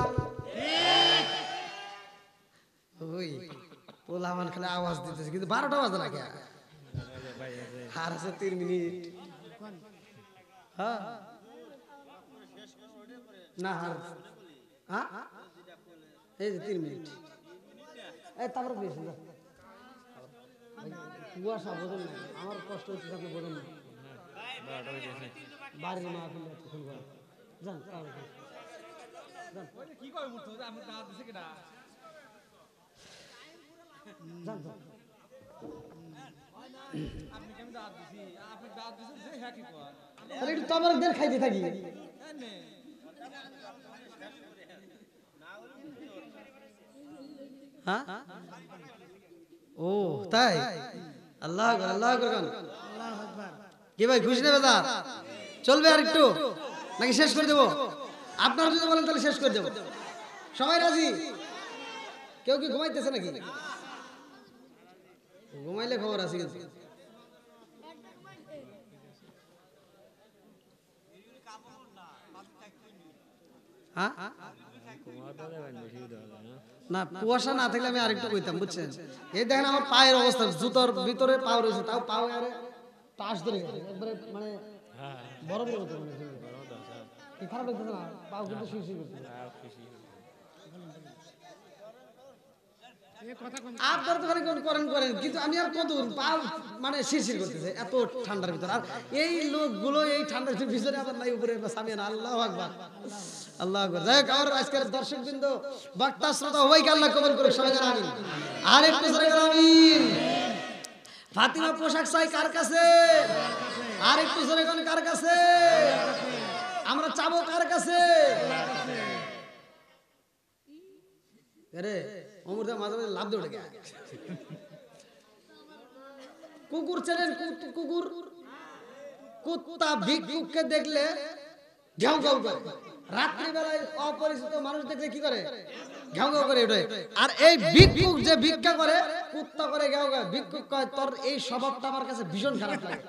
ওই পোলামান খালি আওয়াজ দিতেছে কিন্তু বারোটা বাজে না কে আর আছে তিন মিনিট হ্যাঁ না হার হ্যাঁ এই যে তিন মিনিট এই তারপর বেশি কুয়াশা বোঝেন না আমার কষ্ট হচ্ছে আপনি বোঝেন না বাড়ির মা ফেলে যান কি করে উঠতো আমি দাঁত দিছে কেডা যান যান আপনি কেমন দাঁত দিছি আপনি দাঁত দিছেন যে হ্যাঁ কি কর তাহলে একটু তোমার দের খাইতে থাকি হ্যাঁ ও তাই আল্লাহ আকবার আল্লাহ আকবার আল্লাহু আকবার কি ভাই খুশি না বেদা চলবে আর একটু নাকি শেষ করে দেব আপনারা যদি বলেন তাহলে শেষ করে দেব সবাই রাজি কেউ কি ঘুমাইতেছে নাকি ঘুমাইলে খবর আছে কিন্তু হ্যাঁ না কুয়াশা না থাকলে আমি আরেকটু কইতাম বুঝছেন এই দেখেন আমার পায়ের অবস্থা জুতোর ভিতরে পাও রয়েছে তাও পাও আরে টাচ ধরে গেছে একবারে মানে বরফের মতো মানে কি খারাপ লাগতেছে না পাও কিন্তু শিরশির করতেছে আপনারা তো খালি করেন করেন কিন্তু আমি আর কত পাও মানে শিরশির করতেছে এত ঠান্ডার ভিতর আর এই লোকগুলো এই ঠান্ডার ভিতরে আবার নাই উপরে সামিয়ান আল্লাহু আকবার আল্লাহু আকবার যাই হোক আমার আজকের দর্শকবৃন্দ বক্তা শ্রোতা সবাইকে আল্লাহ কবুল করুক সবাই জানা আমিন আর একটু জোরে বলেন আমিন ফাতিমা পোশাক চাই কার কাছে আর একটু জোরে বলেন কার কাছে আমরা চাবো কার কাছে আরে ওমরদা মাঝে মাঝে লাভ দিয়ে উঠে গেছে কুকুর চেনেন কুকুর কুত্তা ভিক্ষুককে দেখলে ঘেউ ঘেউ করে রাত্রি বেলায় অপরিচিত মানুষ দেখলে কি করে ঘেউ ঘেউ করে ওঠে আর এই ভিক্ষুক যে ভিক্ষা করে কুত্তা করে ঘেউ ঘেউ ভিক্ষুক কয় তোর এই স্বভাবটা আমার কাছে ভীষণ খারাপ লাগে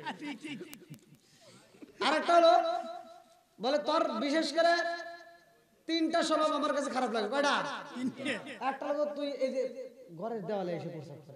আরেকটা হলো বলে তোর বিশেষ করে তিনটা স্বভাব আমার কাছে খারাপ লাগে কয়টা একটা হলো তুই এই যে ঘরের দেওয়ালে এসে পোশাক করে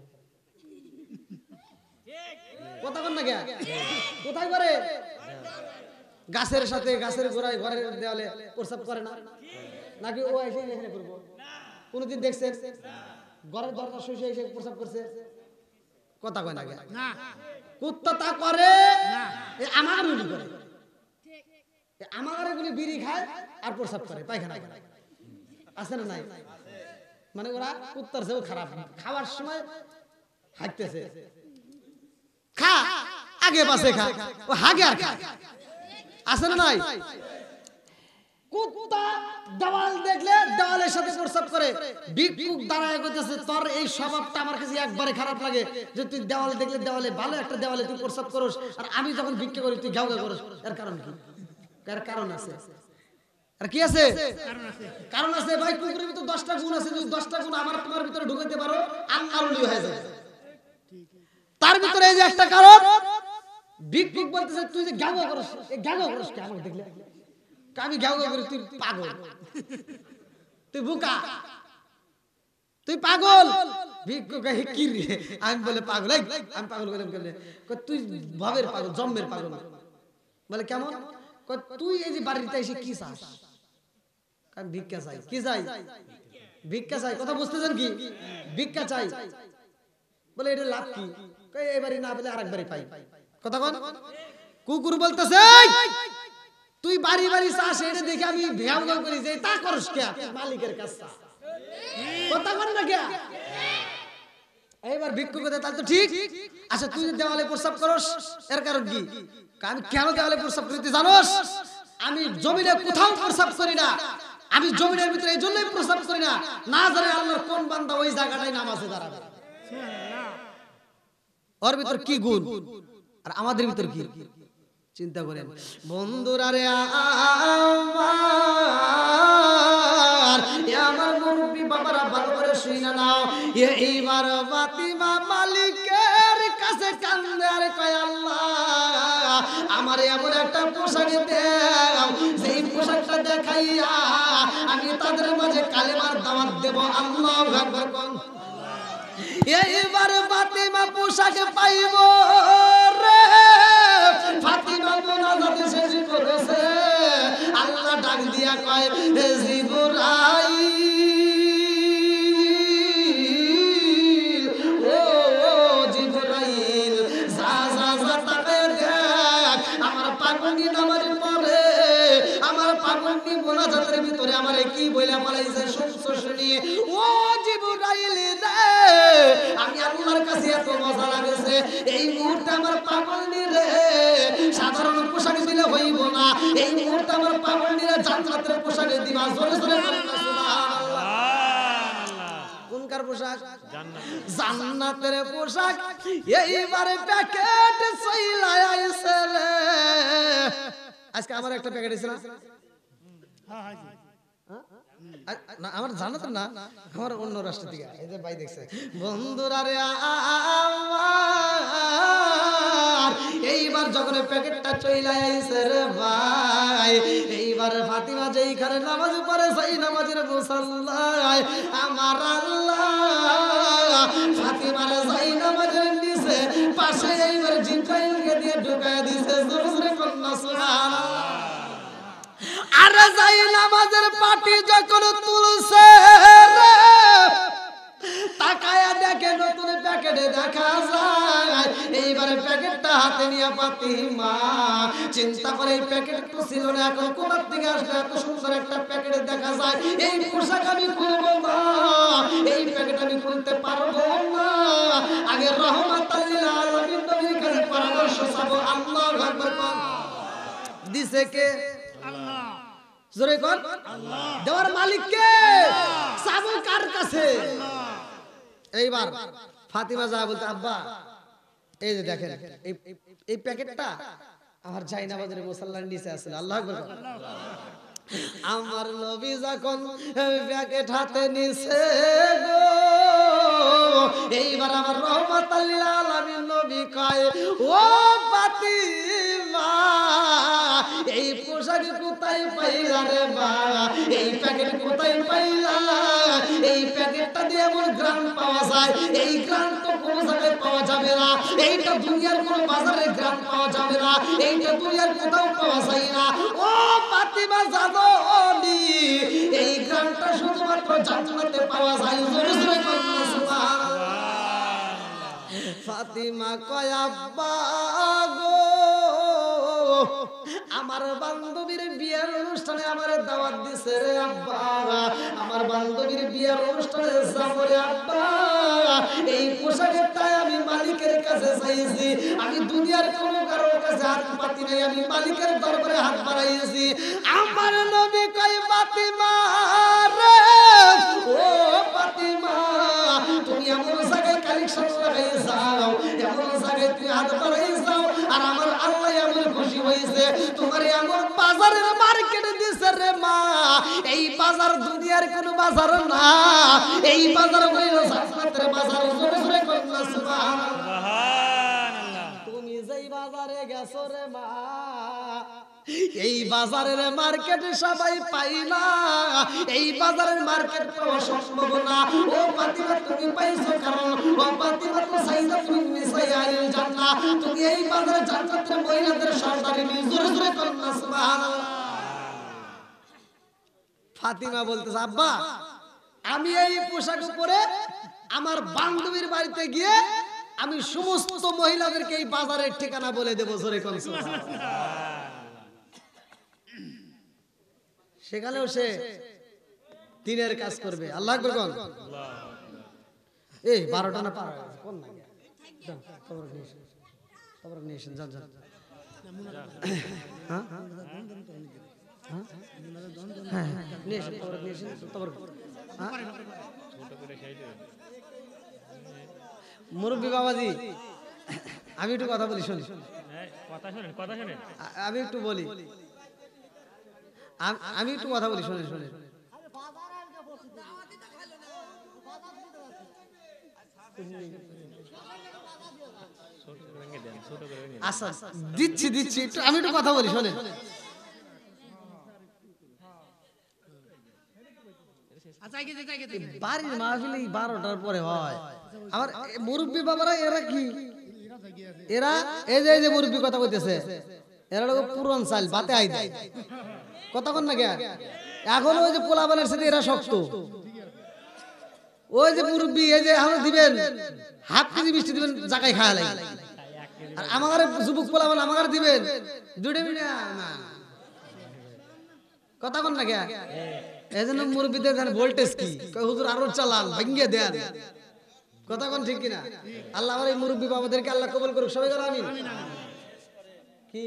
কথা কন না কে কোথায় করে গাছের সাথে গাছের গোড়ায় ঘরের দেওয়ালে প্রস্রাব করে না, নাকি ও এসে এখানে করবো? কোনদিন দেখছেন ঘরের দরজা শুয়ে এসে প্রস্রাব করছে? কথা কয় না, কুত্তা তা করে, আমার গুলি করে, আমার গুলি বিড়ি খায় আর প্রস্রাব করে, পায়খানা করে, আছে না নাই? মানে ওরা কুত্তার চেয়েও খারাপ, খাওয়ার সময় হাঁটতেছে, খা আগে পাশে খা, ও হাগে আর খা, আছে না নাই? কুত্তা দেওয়াল দেখলে দেওয়ালের সাথে প্রস্রাব করে, ভিক্ষুক দাঁড়ায় কইতেছে তোর এই স্বভাবটা আমার কাছে একবারে খারাপ লাগে যে তুই দেওয়াল দেখলে দেওয়ালে ভালো একটা দেওয়ালে তুই প্রস্রাব করস, আর আমি যখন ভিক্ষা করি তুই ঘাউ ঘাউ করস। এর কারণ কি? এর কারণ আছে, আর কি আছে? কারণ আছে ভাই। কুকুরের ভিতর দশটা গুণ আছে, যদি দশটা গুণ আমার তোমার ভিতরে ঢুকাইতে পারো আল্লাহলি হয়ে যায়। তার ভিতরে এই যে একটা কারণ, ভিক্ষুক বলতেছে তুই যে ঘাউ ঘাউ করস, এই ঘাউ ঘাউ করস কে আমাকে দেখলে? আমি ঘাউ ঘাউ করি, তুই পাগল, তুই বোকা, তুই পাগল। ভিক্ষুক কি রে? আমি বলে পাগল, আমি পাগল বললাম কেমনে? তুই ভাবের পাগল, জন্মের পাগল। বলে কেমন? তুই এই যে বাড়িতে এসে কি চাস? আমি ভিক্ষা চাই। কি চাই? ভিক্ষা চাই। কথা বুঝতেছেন কি? ভিক্ষা চাই। বলে এটা লাভ কি? এই বাড়ি না পেলে আরেক বাড়ি পাই। কথা কন। কুকুর বলতেছে তুই বাড়ি বাড়ি চাস, এটা দেখে আমি ভেয়াম গাম করি যে তা করস কে? মালিকের কাছে চা। কথা কন না কে? এইবার ভিক্ষুক কথা তাহলে তো ঠিক। আচ্ছা তুই দেওয়ালে প্রস্রাব করস, এর কারণ কি? আমি কেন দেওয়ালে প্রস্রাব করি তুই জানোস? আমি জমিনে কোথাও প্রস্রাব করি না, আমি জমিনের ভিতরে এই জন্যই প্রস্রাব করি না, না জানে আল্লাহর কোন বান্দা ওই জায়গাটায় নামাজে দাঁড়াবে। ওর ভিতর কি গুণ আর আমাদের ভিতর কি? চিন্তা করেন বন্ধুরা রে আমার, আমার মুরব্বি বাবারা ভালো করে শুনে নাও। এইবার ফাতিমা মালিকের কাছে কান্দে আর কয় আল্লাহ আমার এমন একটা পোশাক দাও যেই পোশাকটা দেখাইয়া আমি তাদের মাঝে কালেমার দাওয়াত দেব। আল্লাহু আকবার কোন। এইবার ফাতিমা পোশাক পাইব রে, ফাতিমা মোনাজাত শেষ করেছে, আল্লাহ ডাক দিয়া কয় জিবরাইল, ও জিবরাইল যা যা যা তাকায় দেখ আমার পাগনি নামাজ পড়ে, আমার পাগনি মোনাজাতের ভিতরে আমারে কি বইলা পালাইছে শুনছো শুনি। ও জিবরাইল রে, আমি আল্লাহর কাছে এত মজা লাগেছে, এই মুহূর্তে আমার পাগলনি রে সাধারণ পোশাক দিলে হইব না, এই মুহূর্তে আমার পাগলনি রে জান্নাতের পোশাক দিবা। জোরে জোরে সুবহানাল্লাহ। কোনকার পোশাক? জান্নাতের পোশাক। এইবারে প্যাকেট চইলা আইছে রে। আজকে আমার একটা প্যাকেট এসেছিল, হ্যাঁ না আমার জানাতেন না, আমার অন্য রাষ্ট্র থেকে। এই যে ভাই দেখছে বন্ধুরা রে আমার, এইবার যখন প্যাকেটটা চইলা আইছে রে ভাই, এইবার ফাতিমা যেইখানে নামাজ পড়ে সেই নামাজের মুসাল্লায় আমার আল্লাহ ফাতিমার সেই নামাজের নিচে পাশে এইবার জিব্রাইলকে দিয়ে ঢুকায় দিয়েছে। জোরে জোরে কন্যা সুবহানাল্লাহ। আরে যাই নামাজের পাটি যখন তুলছে রে, তাকায়া দেখে নতুন প্যাকেটে দেখা যায়, এইবারে প্যাকেটটা হাতে নিয়ে ফাতিমা চিন্তা করে এই প্যাকেট তো ছিল না, এখন কোথা থেকে আসলে এত সুন্দর একটা প্যাকেটে দেখা যায়, এই পোশাক আমি খুলবো না, এই প্যাকেট আমি খুলতে পারবো না, আগে রহমাতাল লিল আলামিন নবীর কাছে পরামর্শ চাবো। আল্লাহু আকবার দিছে কে? আল্লাহ। জোরে কোন আল্লাহ। দেওয়ার মালিক কে? চাবো কার কাছে? এইবার ফাতিমা যা বলতে আব্বা এই যে দেখেন এই এই প্যাকেটটা আমার জায়নামাজের মুসাল্লার নিচে আছে। আল্লাহু আকবার। আমার নবী যখন প্যাকেট হাতে নিছে গো, এইবার আমার রহমাতাল লিল আলামিন নবী কয় ও ফাতিমা এই পোশাক কোথায় পাইলা রে বা, এই প্যাকেট কোথায় পাইলা, এই প্যাকেট জ্যাকেটটা দিয়ে এমন গ্রাম পাওয়া যায় এই গ্রাম তো কোনো জায়গায় পাওয়া যাবে না এইটা দুনিয়ার কোনো বাজারে গ্রাম পাওয়া যাবে না এইটা দুনিয়ার কোথাও পাওয়া যায় না ও ফাতিমা জানো নি এই গ্রামটা শুধুমাত্র জান্নাতে পাওয়া যায় জোরে জোরে বলুন সুবহানাল্লাহ ফাতিমা কয় আব্বা গো আমার বান্ধবীর বিয়ের অনুষ্ঠানে আমার দাওয়াত দিছে রে আব্বা আমার বান্ধবীর বিয়ের অনুষ্ঠানে যাব রে আব্বা এই পোশাকটাই আমি মালিকের কাছে চাইছি আমি দুনিয়ার কোনো কারোর কাছে হাত পাতি নাই আমি মালিকের দরবারে হাত বাড়াইছি আমার নবী কয় ফাতিমা রে ও ফাতিমা তুমি এমন জায়গায় কালেকশন লাগাই যাও এমন জায়গায় তুমি হাত বাড়াই যাও আর আমার আল্লাহ এমন খুশি হয়েছে তোমার এমন বাজারের মার্কেটে দিছে রে মা এই বাজার দুনিয়ার কোনো বাজার না এই বাজার হইল জান্নাতের বাজার জোরে জোরে কইনা সুবহানাল্লাহ তুমি যেই বাজারে গেছো রে মা এই বাজারের মার্কেটে সবাই পাই না এই বাজারের মার্কেট পাওয়া সম্ভব না ও ফাতিমা তুমি পাইছো কারণ ও ফাতিমা তো সাইয়্যিদাতুন নিসাই আলিল জান্নাহ তুমি এই বাজারে জান্নাতের মহিলাদের সর্দারি জোরে জোরে কন্না সুবহানাল্লাহ ফাতিমা বলতেছে আব্বা আমি এই পোশাক পরে আমার বান্ধবীর বাড়িতে গিয়ে আমি সমস্ত মহিলাদেরকে এই বাজারের ঠিকানা বলে দেব জোরে কন্না সুবহানাল্লাহ সেখানেও সে দিনের কাজ করবে আল্লাহ আকবার কোন এই বারোটা না পার কোন না খবর নিয়েছেন খবর নিয়েছেন যান যান হ্যাঁ হ্যাঁ নিয়েছেন খবর নিয়েছেন খবর হ্যাঁ মুরব্বি বাবাজি আমি একটু কথা বলি শুনি কথা শুনেন কথা শুনেন আমি একটু বলি আমি একটু কথা বলি শুনে শুনে আচ্ছা দিচ্ছি দিচ্ছি আমি একটু কথা বলি শোনে বাড়ির মাহফিল এই বারোটার পরে হয় আমার মুরব্বী বাবারা এরা কি এরা এই যে এই যে মুরব্বী কথা বলতেছে এরা লোক পুরন চাল বাতে আই দেয় কথা কন না কে এখন ওই যে পোলাবানের সাথে এরা শক্ত ওই যে মুরব্বী এই যে এখন দিবেন হাফ কেজি মিষ্টি দিবেন জায়গায় খাওয়া লাগে আর আমার যুবক পোলাবান আমার দিবেন দুটো মিনিট না কথা কন না কে এই জন্য মুরব্বীদের দেন ভোল্টেজ কি হুজুর আরো চালান ভাঙ্গিয়ে দেন কথা কন ঠিক কিনা আল্লাহ আমার এই মুরব্বী বাবাদেরকে আল্লাহ কবুল করুক সবাই বলো আমিন কি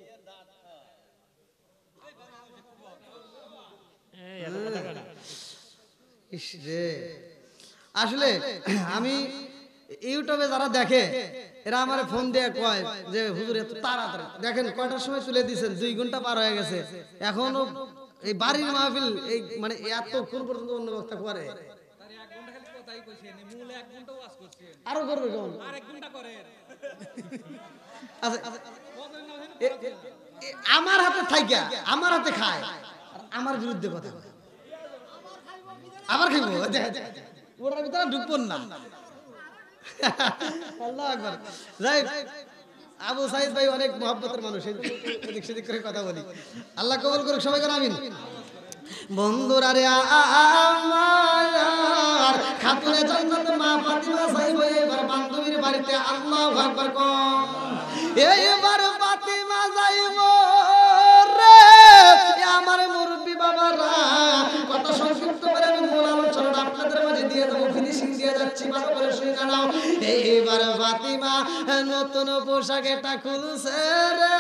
আসলে আমি ইউটিউবে যারা দেখে এরা আমার ফোন দিয়ে কয় যে হুজুর এত তাড়াতাড়ি দেখেন কয়টার সময় তুলে দিয়েছেন দুই ঘন্টা পার হয়ে গেছে এখনো এই বাড়ির মাহফিল এই মানে এতক্ষণ পর্যন্ত অন্য বক্তা করে আরো করবে কেমন আমার হাতে থাইকা আমার হাতে খায় আমার বিরুদ্ধে কথা আবার খাইব ওটার ভিতরে ঢুকবেন না আল্লাহু আকবার যাই আবু সাইদ ভাই অনেক মহব্বতের মানুষ এদিক সেদিক করে কথা বলি আল্লাহ কবুল করুক সবাই করে আমিন বন্ধুরা রে আমার খাতুনে জান্নাত মা ফাতিমা সাহেব এবার বান্ধবীর বাড়িতে আল্লাহু আকবার কোন এইবার ফাতিমা যাইব রে আমার মুরব্বি বাবারা কত সংক্ষিপ্ত করে আমি মূল আলোচনা আপনাদের মাঝে দিয়ে দেব ফিনিশিং দিয়ে যাচ্ছি ভালো করে শুনে নাও এইবার ফাতিমা নতুন পোশাক এটা খুলছে রে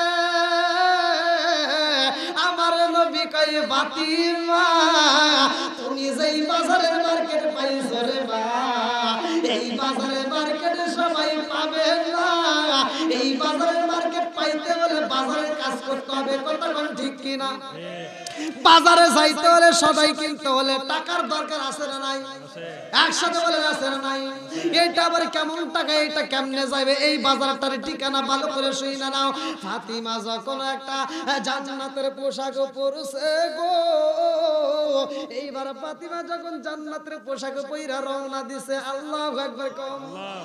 আমার নবী কই ফাতিমা তুমি যেই বাজারের মার্কেট পাইছো রে মা এই বাজারের মার্কেটে সবাই পাবে না এই বাজারের মার্কেট পাইতে হলে বাজারের কাজ করতে হবে কথা কোন ঠিক কি না বাজারে যাইতে হলে সবাই কিনতে হলে টাকার দরকার আছে না নাই একসাথে বলে আছে না নাই এটা আবার কেমন টাকা এটা কেমনে যাবে এই বাজারটার ঠিকানা ভালো করে শুই না নাও ফাতিমা যখন একটা জান্নাতের পোশাক পরছে গো এই এইবার ফাতিমা যখন জান্নাতের পোশাক পইরা রওনা দিছে, আল্লাহু আকবার কম।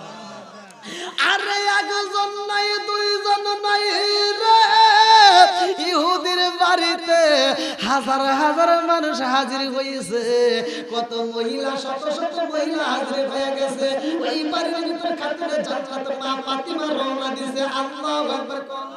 আরে একজন নাই দুইজন নাই রে, ইহুদির বাড়িতে হাজার হাজার মানুষ হাজির হয়েছে, কত মহিলা শত শত মহিলা হাজির হয়ে গেছে। ওই বাড়ির ভিতরে খাতুনে জান্নাত মা ফাতিমা রওনা দিছে, আল্লাহু আকবার কম।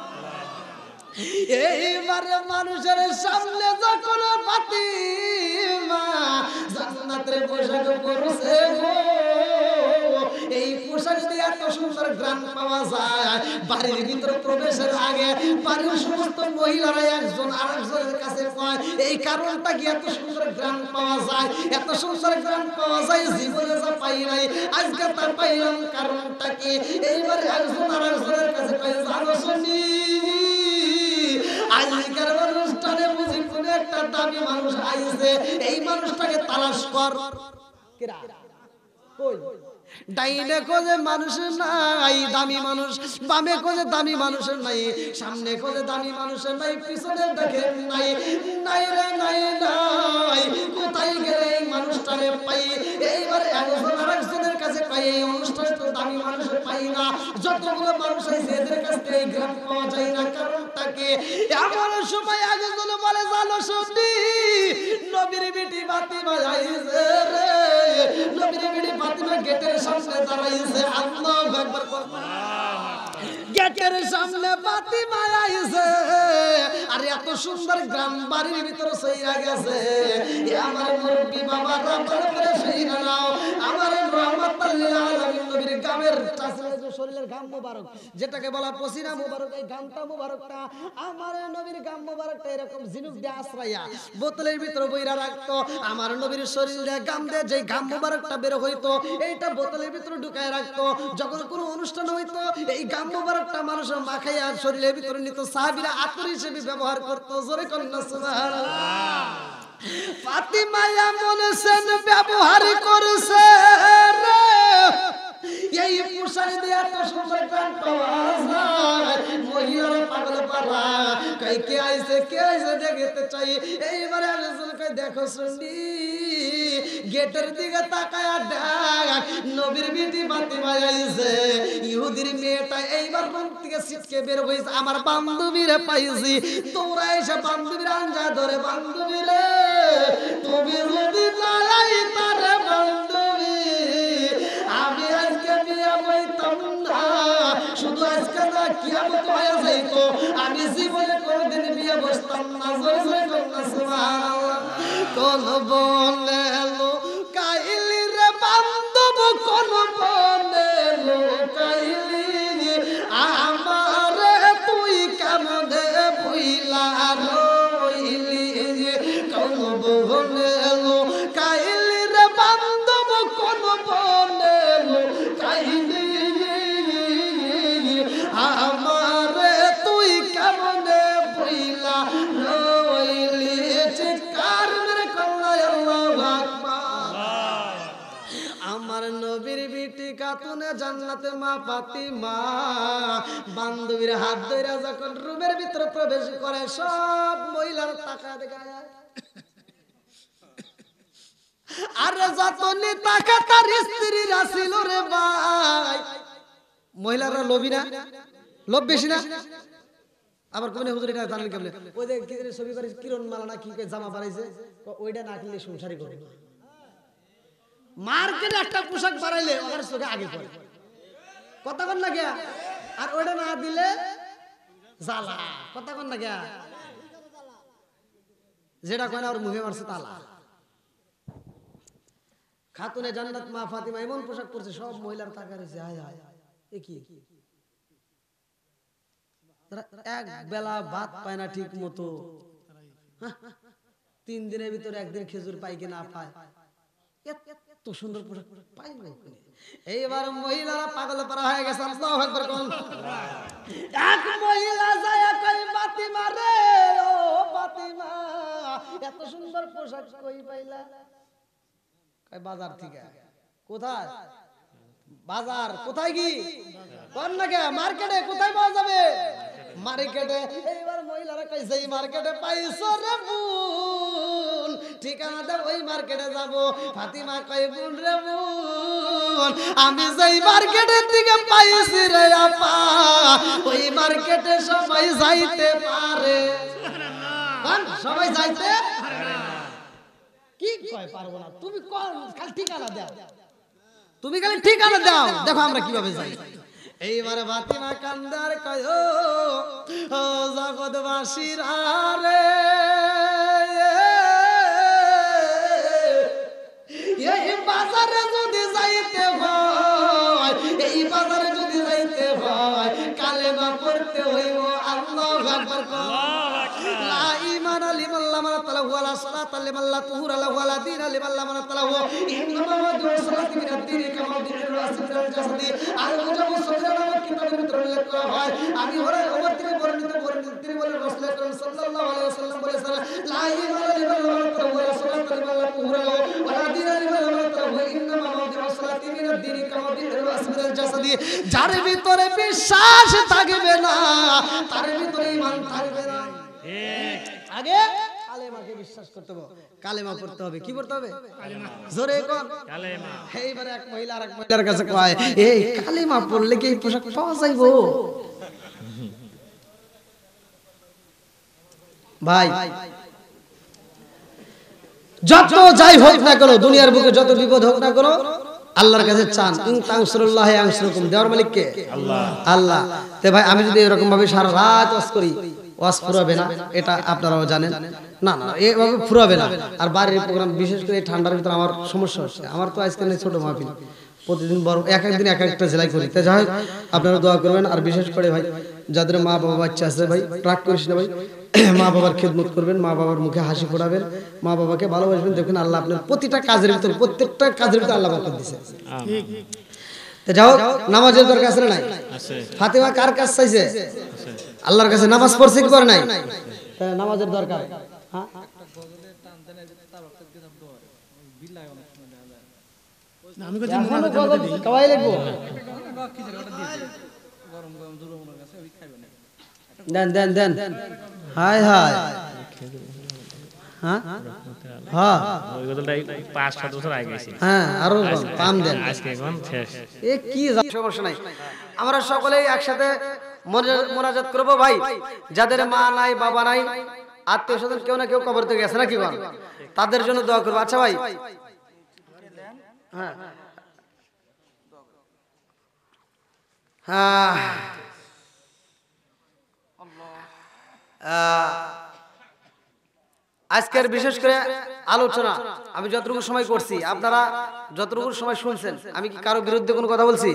এইবারে মানুষের সামনে যখন ফাতিমা জান্নাতের পোশাক পরছে গো, এই পোশাক দিয়ে এত সুন্দর গ্রাম পাওয়া যায়। বাড়ির ভিতরে প্রবেশের আগে বাড়ির সমস্ত মহিলারা একজন আরেকজনের কাছে কয়, এই কারণটা কি এত সুন্দর গ্রাম পাওয়া যায়, এত সুন্দর গ্রাম পাওয়া যায়, জীবনে যা পাই নাই আজকে তা পাইলাম, কারণটা কি? এইবার একজন আরেকজনের কাছে কয়, জানো শুনি আজকের অনুষ্ঠানে বুঝি কোন একটা দামি মানুষ আইছে, এই মানুষটাকে তালাশ কর। কেরা কই? ডাইনে কোজে মানুষ নাই দামি মানুষ, বামে কোজে দামি মানুষ নাই, সামনে কোজে দামি মানুষ নাই, পিছনে দেখে নাই, নাই রে নাই নাই, কোথায় গেলে এই মানুষটারে পাই? এইবার একজন আরেকজনের কাছে পাই, এই অনুষ্ঠানে তো দামি মানুষ পাই না, যতগুলো মানুষ আছে এদের কাছ থেকে এই গ্রাম পাওয়া যায় না, কারণটা কি? এমন সময় একজন বলে, জানো শুনি নবীর বিটি ফাতিমা আইছে রে, নবীর বিটি ফাতিমা গেটের সামনে দাঁড়াইছে, আল্লাহু আকবার। গেটের সামনে ফাতিমা আইছে, আর এত সুন্দর গ্রাম বাড়ির ভিতরে সইয়া গেছে। আমার মুরব্বি বাবারা ভালো করে সইরা নাও, আমার রহমাতুল লিল আলামিন নবীর গামের শরীরের গাম মোবারক, যেটাকে বলা পসিনা মোবারক, এই গামটা মোবারকটা আমার নবীর গাম মোবারকটা এরকম জিনুক দিয়ে আশ্রাইয়া বোতলের ভিতরে বইরা রাখতো। আমার নবীর শরীরে গাম দিয়ে যে গাম মোবারকটা বের হইতো, এইটা বোতলের ভিতরে ঢুকায় রাখতো। যখন কোনো অনুষ্ঠান হইতো এই গাম মোবারকটা মানুষের মাখাইয়া শরীরের ভিতরে নিত, সাহাবীরা আতর হিসেবে ব্যবহার করতো। জোরে কন্যা সুবহানাল্লাহ। ফাতিমা এমন সেন ব্যবহার করেছে রে, এই পোশাক দিয়ে এত সুন্দর গান পাওয়া যায়, মহিলারা পাগল পারা কই কে আইছে কে আইছে দেখতে চাই। এইবারে আলোচন কই, দেখো শুনি গেটের দিকে তাকায়া ডাক, নবীর বিটি ফাতিমা আইছে। ইহুদির মেয়েটা এইবার রুম থেকে ছিটকে বের হইছে, আমার বান্ধবীরে পাইছি। তোমরা এসে বান্ধবীর আঞ্জা ধরে, বান্ধবী রে তুমি যদি নাই তারে বান্ধবী আমি আজকে বিয়া বইতাম না, শুধু আজকে না কিয়ামত হয়ে যাইতো, আমি জীবনে কোনদিন বিয়া বসতাম না। জয় কন্যা সুবহানাল্লাহ। কোন বলে কাইলি রে বান্ধব, কোন বলে কাইলি আমারে তুই কেমনে ভুইলা রইলি, কোন বলে কাইলি রে বান্ধব, কোন বলে কাইলি আমারে তুই কেমনে ভুইলা রইলি। চিৎকার মেরে কন্যা আল্লাহু আকবার। আমার নবীর বিটি খাতুনে জান্নাতে মা ফাতিমা বান্ধবীর হাত ধরে যখন রুমের ভিতরে প্রবেশ করে, সব মহিলার তাকা দেখায়। আরে যতনি তাকা তার স্ত্রীরা ছিল রে ভাই, মহিলারা লোভী না? লোভ বেশি না? আবার কোন হুজুর এটা জানেন কেমনে? ওই যে কি ছবি করে কিরণ মালা না কি জামা বানাইছে, ওইটা না কিনলে সংসারই করবে না। মার্কেটে একটা পোশাক বানাইলে ওর চোখে আগে পড়ে, কথা কন না কে? আর ওইটা না দিলে জ্বালা, কথা কন না কে? যেটা কয় না ওর মুখে মারছে তালা। খাতুনে জান্নাত মা ফাতিমা এমন পোশাক পরছে, সব মহিলার তাকা রয়েছে, হায় হায় এ কি? এক বেলা ভাত পায় না ঠিক মতো, তিন দিনের ভিতরে একদিন খেজুর পাই কি না পায়, এত সুন্দর পোশাক পাই না। এইবার মহিলারা পাগল পারা হয়ে গেছে। আল্লাহু আকবার কোন। এক মহিলা যায় কই, ফাতিমা রে ও ফাতিমা এত সুন্দর পোশাক কই পাইলা? কই বাজার থেকে। কোথায় বাজার? কোথায় কি কোন না কে? মার্কেটে। কোথায় পাওয়া যাবে? মার্কেটে। এইবার মহিলারা কই, যেই মার্কেটে পাইছো রে বোন ঠিকানা দাও ওই মার্কেটে যাব। ফাতিমা কয় বোন রে বোন আমি যেই মার্কেটের দিকে পাইছি রে আপা ওই মার্কেটে সবাই যাইতে পারে। সবাই যাইতে কি কয় পারবো না, তুমি খালি ঠিকানা দাও, তুমি খালি ঠিকানা দাও, দেখো আমরা কিভাবে যাই। এইবারে ফাতিমা কান্দার কয় ও জগৎবাসীরা রে এই বাজারে যদি যাইতে হয়, এই বাজারে যদি যাইতে হয় কালেমা পড়তে হইব আল্লাহু আকবার। লা ঈমানা লিমান লা মানাতা লাহু ওয়া লা সালাতা লিমান লা তুহুরা লাহু ওয়া লা দীনা লিমান লা মানাতা লাহু ইন্নামা ওয়াদু সালাতি মিনাদ দীনি কামা দীনুল রাসূল জাসাদি। আর যখন সুবহানাল্লাহ কিতাবের ভিতরে উল্লেখ করা হয় আমি ওরে ওমর থেকে বর্ণিত বর্ণিত তিনি বলেন রাসূল আকরাম সাল্লাল্লাহু আলাইহি ওয়াসাল্লাম বলেছেন লা ঈমানা লিমান লা মানাতা লাহু ওয়া লা সালাতা লিমান লা তুহুরা লাহু ওয়া লা দীনা লিমান লা মানাতা লাহু ইন্নামা ওয়াদু সালাতি মিনাদ দীনি কামা দীনুল রাসূল জাসাদি। যার ভিতরে বিশ্বাস থাকবে না তার ভিতরে ঈমান থাকবে না। আগে কালেমাকে বিশ্বাস করতে হবে, কালেমা পড়তে হবে। কি পড়তে হবে? কালেমা। জোরে কোন কালেমা। এইবারে এক মহিলা আর এক মহিলার কাছে কয় এই কালেমা পড়লে কি পোশাক পাওয়া যাইবো? ভাই যত যাই হোক না কেন, দুনিয়ার বুকে যত বিপদ হোক না কেন, আল্লাহর কাছে চান। ইন তানসুরুল্লাহি ইয়ানসুরকুম, দেওয়ার মালিক কে? আল্লাহ। আল্লাহ। তে ভাই আমি যদি এরকম ভাবে সারা রাত ওয়াজ করি, ওয়াজ ফুরাবে না, এটা আপনারাও জানেন। না না এভাবে ফুরাবে না। আর বাড়ির প্রোগ্রাম বিশেষ করে ঠান্ডার ভিতরে আমার সমস্যা হচ্ছে। আমার তো আজকে ছোট মাহফিল, প্রতিদিন বড়, এক একদিন এক একটা জেলায় করি। তাই যাই হোক আপনারা দোয়া করবেন। আর বিশেষ করে ভাই যাদের মা বাবা বাচ্চা আছে ভাই রাগ করিস না ভাই, মা বাবার খেদমত করবেন, মা বাবার মুখে হাসি ফোটাবেন, মা বাবাকে ভালোবাসবেন। দেখুন আল্লাহ আপনার প্রতিটা কাজের ভিতরে, প্রত্যেকটা কাজের ভিতরে আল্লাহ বরকত দিয়েছে। যাও নামাজের দরকার আছে না নাই? ফাতিমা কার কাছে চাইছে? আল্লাহর কাছে। নামাজ পড়ছে কি করে নাই? নামাজের দরকার। হ্যাঁ আমি কইছি মনে কওয়াই লাগবো। দেন দেন দেন হায় হায়। হ্যাঁ হ্যাঁ ওই কথাটাই পাঁচ সাত বছর আগে গেছি। হ্যাঁ আরো পাম দেন আজকে এখন শেষ। এ কি সমস্যা নাই, আমরা সকলেই একসাথে মোনাজাত করব। ভাই যাদের মা নাই বাবা নাই, আত্মীয় স্বজন কেউ না কেউ কবর থেকে গেছে নাকি বল, তাদের জন্য দোয়া করবো। আচ্ছা ভাই হ্যাঁ হ্যাঁ আজকের বিশেষ করে আলোচনা আমি যতটুকু সময় করছি, আপনারা যতটুকু সময় শুনছেন, আমি কি কারো বিরুদ্ধে কোনো কথা বলছি?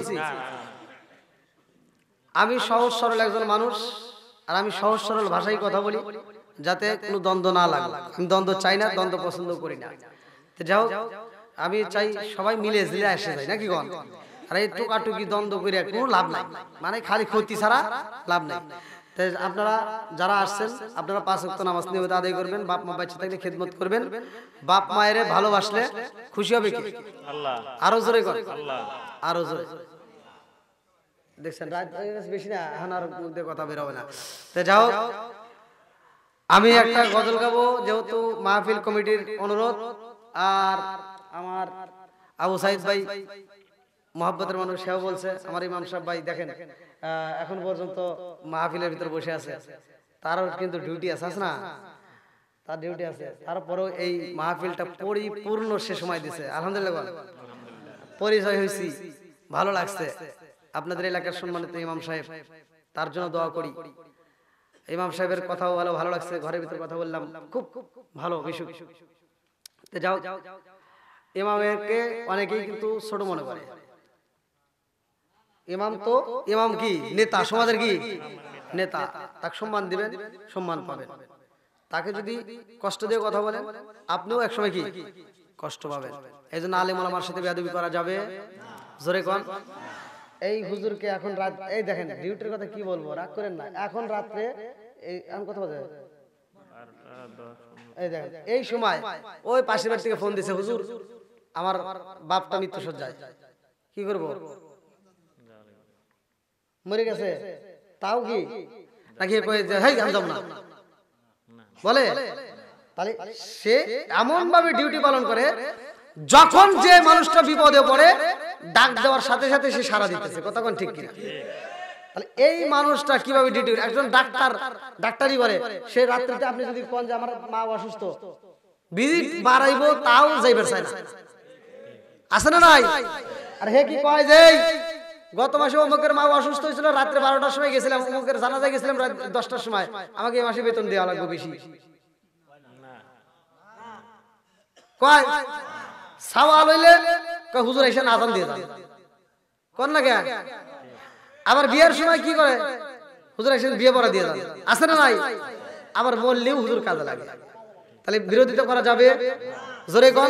আমি সহজ সরল একজন মানুষ, আর আমি সহজ সরল ভাষায় কথা বলি যাতে কোনো দ্বন্দ্ব না লাগে। আমি দ্বন্দ্ব চাই না, দ্বন্দ্ব পছন্দ করি না। তো যাও আমি চাই সবাই মিলে জিলে এসে যায় নাকি গন। আর এই টুকাটুকি দ্বন্দ্ব করে কোনো লাভ নাই, মানে খালি ক্ষতি ছাড়া লাভ নাই। তাই আপনারা যারা আসছেন আপনারা পাঁচ ওয়াক্ত নামাজ নিয়মিত আদায় করবেন, বাপ মা বাচ্চা থাকলে খেদমত করবেন। বাপ মায়ের ভালোবাসলে খুশি হবে কি? আল্লাহ। আরো জোরে কর আল্লাহ, আরো জোরে। দেখছেন রাত বেশি না, এখন আর মধ্যে কথা বের হবে না। তো যাও আমি একটা গজল গাবো, যেহেতু মাহফিল কমিটির অনুরোধ। আর আমার আবু সাইদ ভাই মহব্বতের মানুষ, সেও বলছে। আমার ইমাম সাহেব ভাই দেখেন এখন পর্যন্ত মাহফিলের ভিতরে বসে আছে, তারও কিন্তু ডিউটি আছে না, তার ডিউটি আছে। তারপরেও এই মাহফিলটা পরিপূর্ণ সে সময় দিছে। আলহামদুলিল্লাহ, পরিচয় হয়েছি, ভালো লাগছে। আপনাদের এলাকার সম্মানিত ইমাম সাহেব, তার জন্য দোয়া করি। ইমাম সাহেবের কথাও ভালো ভালো লাগছে, ঘরের ভিতরে কথা বললাম, খুব ভালো বিষয়। যাও ইমামকে অনেকেই কিন্তু ছোট মনে করে। ইমাম তো ইমাম কি নেতা, সমাজের কি নেতা, তাকে সম্মান দিবেন, সম্মান পাবেন। তাকে যদি কষ্ট দিয়ে কথা বলেন আপনিও একসময় কি কষ্ট পাবেন। এই জন্য আলেম ওলামার সাথে বেয়াদবি করা যাবে, জোরে কোন। এই হুজুরকে এখন রাত, এই দেখেন ডিউটির কথা কি বলবো, রাগ করেন না। এখন রাত্রে এই এখন কথা বলছে, এই দেখেন এই সময় ওই পাশের বাড়ি থেকে ফোন দিছে, হুজুর আমার বাপটা মৃত্যু সজ্জায়, কি করবো, মরে গেছে, তাও কি নাকি আমি যাব না বলে, তাহলে সে এমন ভাবে ডিউটি পালন করে যখন যে মানুষটা বিপদে পড়ে ডাক দেওয়ার সাথে সাথে সে সাড়া দিতেছে। কথা কোন ঠিক কিনা? তাহলে এই মানুষটা কিভাবে ডিউটি, একজন ডাক্তার ডাক্তারি করে, সে রাত্রিতে আপনি যদি কোন যে আমার মা অসুস্থ, ভিজিট বাড়াইবো তাও যাইবার চায় না, আছে না নাই? আর হে কি কয় যে গত মাসে অমুকের মা অসুস্থ হয়েছিল, রাত্রে বারোটার সময় গেছিলাম, অমুকের জানাজায় গেছিলাম রাত দশটার সময়, আমাকে এই মাসে বেতন দেওয়া লাগবে বেশি। কয় সাওয়াল হইলে কয় হুজুর এসে আজান দিয়ে যান, কোন না কেন? আবার বিয়ের সময় কি করে, হুজুর এসে বিয়ে পড়া দিয়ে যান, আছে না নাই? আবার বললেও হুজুর কাজে লাগে। তাহলে বিরোধিতা করা যাবে? জোরে কোন।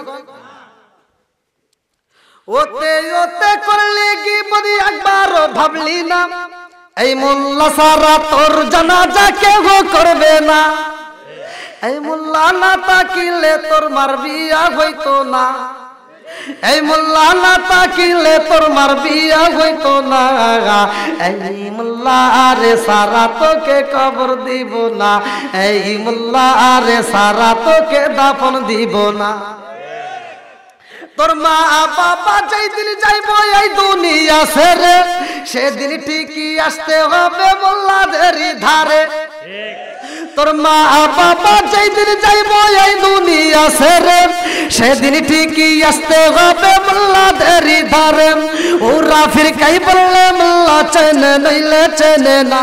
ওতে ওতে করলে কি বদি একবার ভাবলি না, এই মোল্লা সারা তোর জানাজা কেউ করবে না, এই মোল্লা না তাকিলে তোর মার বিয়া হইতো না, এই মোল্লা না তাকিলে তোর মার বিয়া হইতো না, এই মোল্লা আরে সারা তোকে কবর দিব না, এই মোল্লা আরে সারা তোকে দাফন দিব না। তোর মা বাবা যেই দিন যাইব এই দুনিয়া ছেড়ে, সেদিন ঠিকই আসতে হবে মোল্লাদের ধারে। তোর মা বাবা যেই দিন যাইব এই দুনিয়া ছেড়ে, সেদিন ঠিকই আসতে হবে মোল্লাদের ধারে। ওরা ফির কাই বললে মোল্লা চেনে নইলে চেনে না,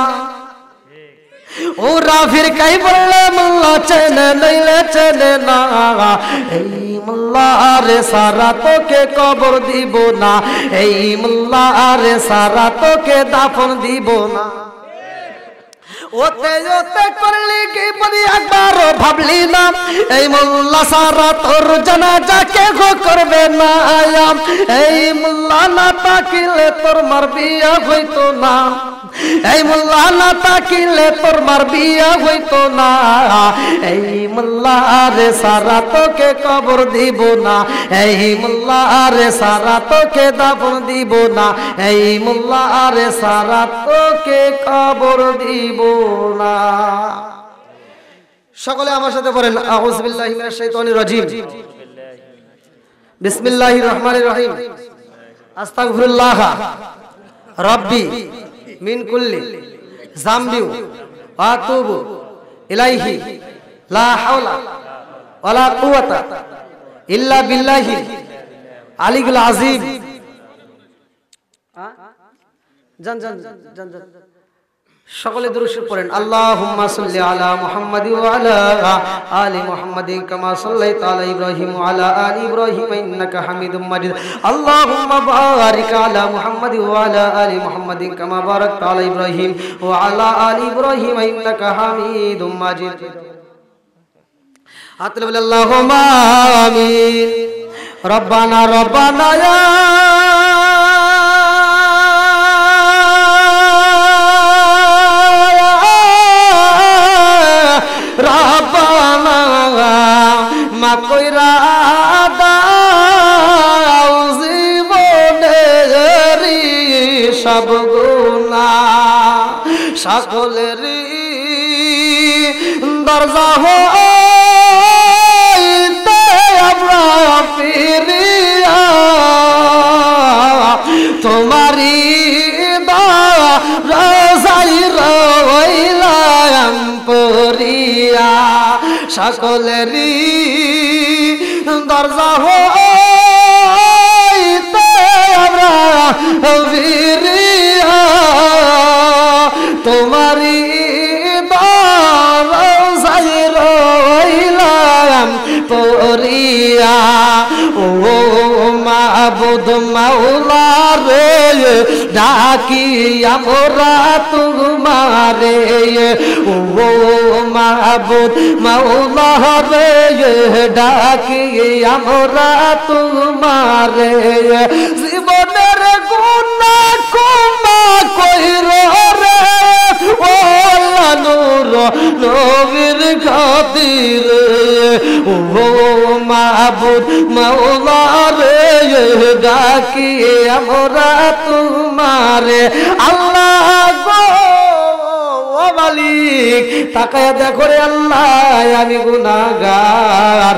ওরা ফির কাই বললে মোল্লা চেনে নইলে চেনে না, এই মোল্লা আরে সারা তোকে কবর দিব না, এই মোল্লা আরে সারা তোকে দাফন দিব না। ওতে ওতে করলি কি বলি একবার ভাবলি না, এই মোল্লা সারা তোর জানাজা কেউ করবে না, এই মোল্লা না তাকিলে তোর মার বিয়া হইতো না, এই মোল্লা না তাকিলে তোর মার বিয়া হইতো না, এই মোল্লা আরে সারা তোকে কবর দিব না, এই মোল্লা আরে সারা তোকে দাফন দিব না, এই মোল্লা আরে সারা তোকে কবর দিব না। সকলে আমার সাথে পড়েন আউযু বিল্লাহি মিনাশ শাইতানির রাজিম, বিসমিল্লাহির রহমানির রহিম, আস্তাগফিরুল্লাহ রাব্বি মিন কুল্লি যামবি ওয়া আতুবু ইলাইহি লা হাওলা ওয়ালা কুওয়াতা ইল্লা বিল্লাহি আলিয়ুল আযীম। জান জান জান জান সকলে দুরূদ পড়েন। আল্লাহুম্মা সাল্লি আলা মুহাম্মাদি ওয়া আলা আলি মুহাম্মাদিন কামা সাল্লাইতা আলা ইব্রাহিম ওয়া আলা আলি ইব্রাহিম ইন্নাকা হামিদুম মাজিদ। আল্লাহুম্মা বারিক আলা মুহাম্মাদি ওয়া আলা আলি মুহাম্মাদিন কামা বারাকতা আলা ইব্রাহিম ওয়া আলা আলি ইব্রাহিম ইন্নাকা হামিদুম মাজিদ। আতলা বলে আল্লাহুম্মা আমিন। রব্বানা রব্বানা ইয়া রব্বানা মা কইরা দাও জীবনেরি সব গুনাহ, সকলেরই দরজা হইতে আমরা ফিরিয়া তোমারি দরজায় রইলাম পড়িয়া, সকলেরই দরজা হইতে আমরা ফিরিয়া তোমারি দরজায় রইলাম পড়িয়া। ও মাবুদ মাওলা রে ডাকি আমরা তোমারে, ও মাবুদ মাওলা রে ডাকি আমরা তোমারে, জীবনের গুনাহ ক্ষমা কইরো রে ও নূর নবীর খাতিরে, ও মাবুদ মাওলা রে ডাকি আমরা তোমারে। আল্লাহ গো মালিক তাকায়া দেখো রে আল্লাহ আমি গুনাহগার।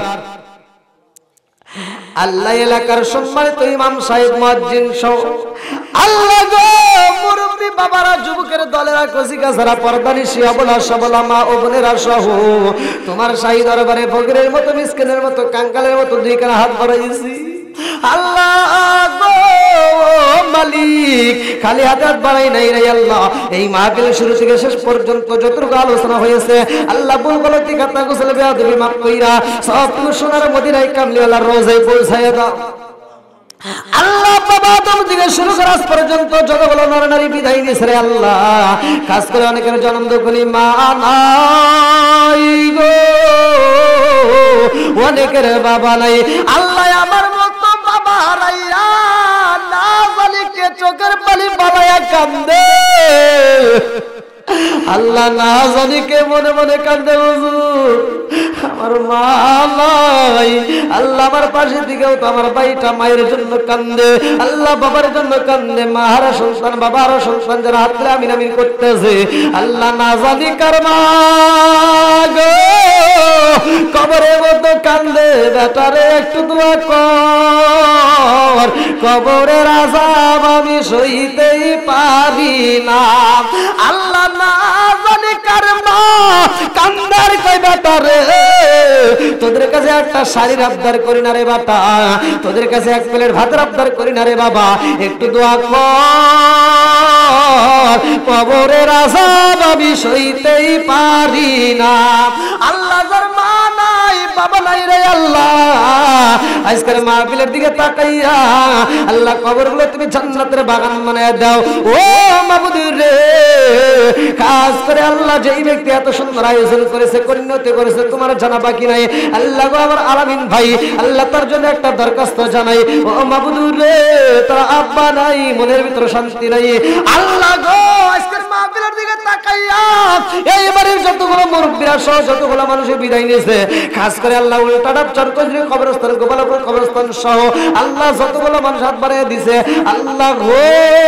আল্লাহ এলাকার সম্মানিত ইমাম সাহেব মুয়াজ্জিন সহ আল্লাহ গো মুরব্বী বাবারা যুবকের দলেরা কচিকাছারা পর্দানিশী অবলা সবলা মা ও বোনেরা সহ তোমার শাহী দরবারে ফকিরের মতো মিসকিনের মতো কাঙ্কালের মতো দুই কানা হাত বাড়াইছি আল্লাহ গো মালিক খালি হাতে হাত বাড়াই নাই রে আল্লাহ। এই মাহফিল শুরু থেকে শেষ পর্যন্ত যতটুকু আলোচনা হয়েছে আল্লাহ ভুল গলতি খাতা গোসল বেয়াদবি মাফ কইরা সব সোনার মদিনায় কামলিওয়ালার রোজায় পৌঁছায় দাও আল্লাহ। বাবা আদম থেকে শুরু করে আজ পর্যন্ত যতগুলো নরনারী বিদায় নিয়েছে রে আল্লাহ, কাজ করে অনেকের জন্ম দুঃখনি মা নাই গো, অনেকের বাবা নাই। আল্লাহ আমার মতো বাবা হারাইয়া না জানিকে চোখের পানি বাবায়া কান্দে আল্লাহ না জানি কে মনে মনে কান্দে হুজুর আমার মা নাই। আল্লাহ আমার পাশে দিকেও তো আমার ভাইটা মায়ের জন্য কান্দে, আল্লাহ বাবার জন্য কান্দে, মাহারা সন্তান বাবারও সন্তান যারা হাতরে আমিন আমিন করতেছে আল্লাহ না জানি কার মা গো কবরের মতো কান্দে বেটারে একটু দোয়া কর, কবরের আযাব আমি সইতেই পারি না। আল্লাহ না জানি কার মা কান্দার কই বেটারে তোদের কাছে একটা শাড়ির আবদার করি না রে বাটা, তোদের কাছে এক প্লেট ভাতের আবদার করি না রে বাবা, একটু দোয়া কর কবরের আযাব আমি সইতেই পারি না। আল্লাহ যার মা নাই বাবা নাই রে আল্লাহ আজকের মাহফিলের দিকে তাকাইয়া আল্লাহ কবরগুলো তুমি জান্নাতের বাগান বানায় দাও ও মাবুদ রে। খাস করে আল্লাহ যেই ব্যক্তি এত সুন্দর আয়োজন করেছে পরিণতি করেছে তোমার জানা বাকি নাই আল্লাহ গো আমার আলামিন ভাই আল্লাহ তার জন্য একটা দরখাস্ত জানাই ও মাবুদ রে, তার আব্বা নাই মনের ভিতরে শান্তি নাই আল্লাহ গো আজকের মাহফিলের দিকে তাকাইয়া এইবারে যতগুলো মুরব্বিরা সহ যতগুলো মানুষের বিদায় নিয়েছে খাস করে আল্লাহ উল্টাডাব চরকজরি কবরস্থান গোপালপুর কবরস্থান সহ আল্লাহ যতগুলো মানুষ হাত বাড়িয়ে দিছে আল্লাহ গো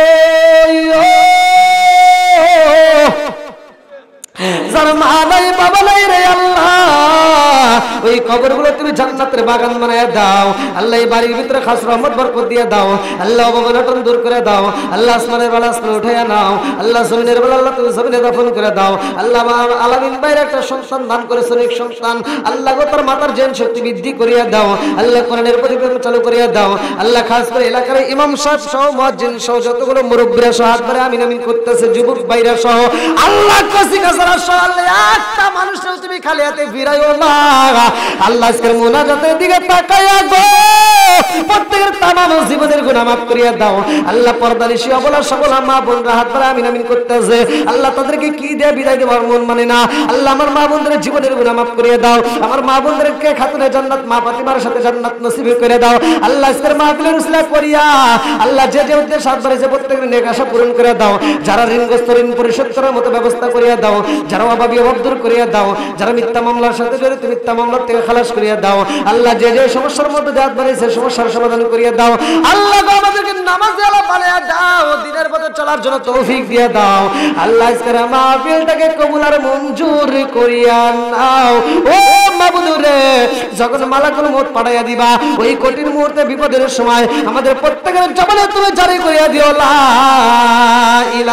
যার মা নাই বাবা নাই রে আল্লাহ ওই কবরগুলো তুমি জান্নাতের বাগান বানায় দাও আল্লাহ। এই বাড়ির ভিতরে খাস রহমত বরকত দিয়ে দাও আল্লাহ, অবমাননা দূর করে দাও আল্লাহ, আসমানের বেলা আসমানে উঠাইয়া নাও আল্লাহ, জমিনের বেলা আল্লাহ তুমি জমিনে দাফন করে দাও আল্লাহ। আমার আলামিন ভাইয়ের একটা সন্তান দান করেছে অনেক সন্তান আল্লাহ গো তার মাতার জেন শক্তি বৃদ্ধি করিয়া দাও আল্লাহ, কোরআনের পরিবেশন চালু করিয়া দাও আল্লাহ। খাস করে এলাকার ইমাম সাহেব সহ মুয়াজ্জিন সহ যতগুলো মুরব্বিরা সহ হাত ধরে আমিন আমিন করতেছে যুবক ভাইরা সহ আল্লাহ কসিকাছারা সহ আল্লাহ একটা মানুষের তুমি খালি হাতে ফিরাইও না আল্লাহ। আজকের মুনাজাতের দিকে তাকাইয়া গো প্রত্যেকের তামাম জীবনের গুনাহ মাফ করিয়া দাও আল্লাহ। পর্দানিশী অবলা সবলা মা বোনরা হাত ধরে আমিন আমিন করতেছে আল্লাহ, তাদেরকে কি দিয়ে বিদায় দেওয়ার মন মানে না আল্লাহ। আমার মা বোনদের জীবনের গুনাহ মাফ করিয়া দাও, আমার মা বোনদেরকে খাতুনে জান্নাত মা ফাতিমার সাথে জান্নাত নসিব করে দাও আল্লাহ। আজকের মাহফিলের উসিলা করিয়া আল্লাহ যে যে উদ্দেশ্য হাত বাড়িয়েছে প্রত্যেকের নেক আশা পূরণ করে দাও, যারা ঋণগ্রস্ত ঋণ পরিশোধ করার মতো ব্যবস্থা করিয়া দাও, যারা অভাবী অভাব দূর করিয়া দাও, যারা মিথ্যা মামলার সাথে জড়িত মিথ্যা মামলার থেকে খালাস করিয়া দাও আল্লাহ। যে যে সমস্যার মধ্যে হাত বাড়িয়েছে সমস্যার সমাধান করিয়া দাও আল্লাহ। আমাদেরকে নামাজে আলা বানায়া দাও, দিনের পথে চলার জন্য তৌফিক দিয়ে দাও আল্লাহ। আজকের মাহফিলটাকে কবুল আর মঞ্জুর করিয়া নাও ও মাবুদ রে। যখন মালাকুল মউত পাঠাইয়া দিবা ওই কঠিন মুহূর্তে বিপদের সময় আমাদের প্রত্যেকের জবানে তুমি জারি করিয়া দিও লা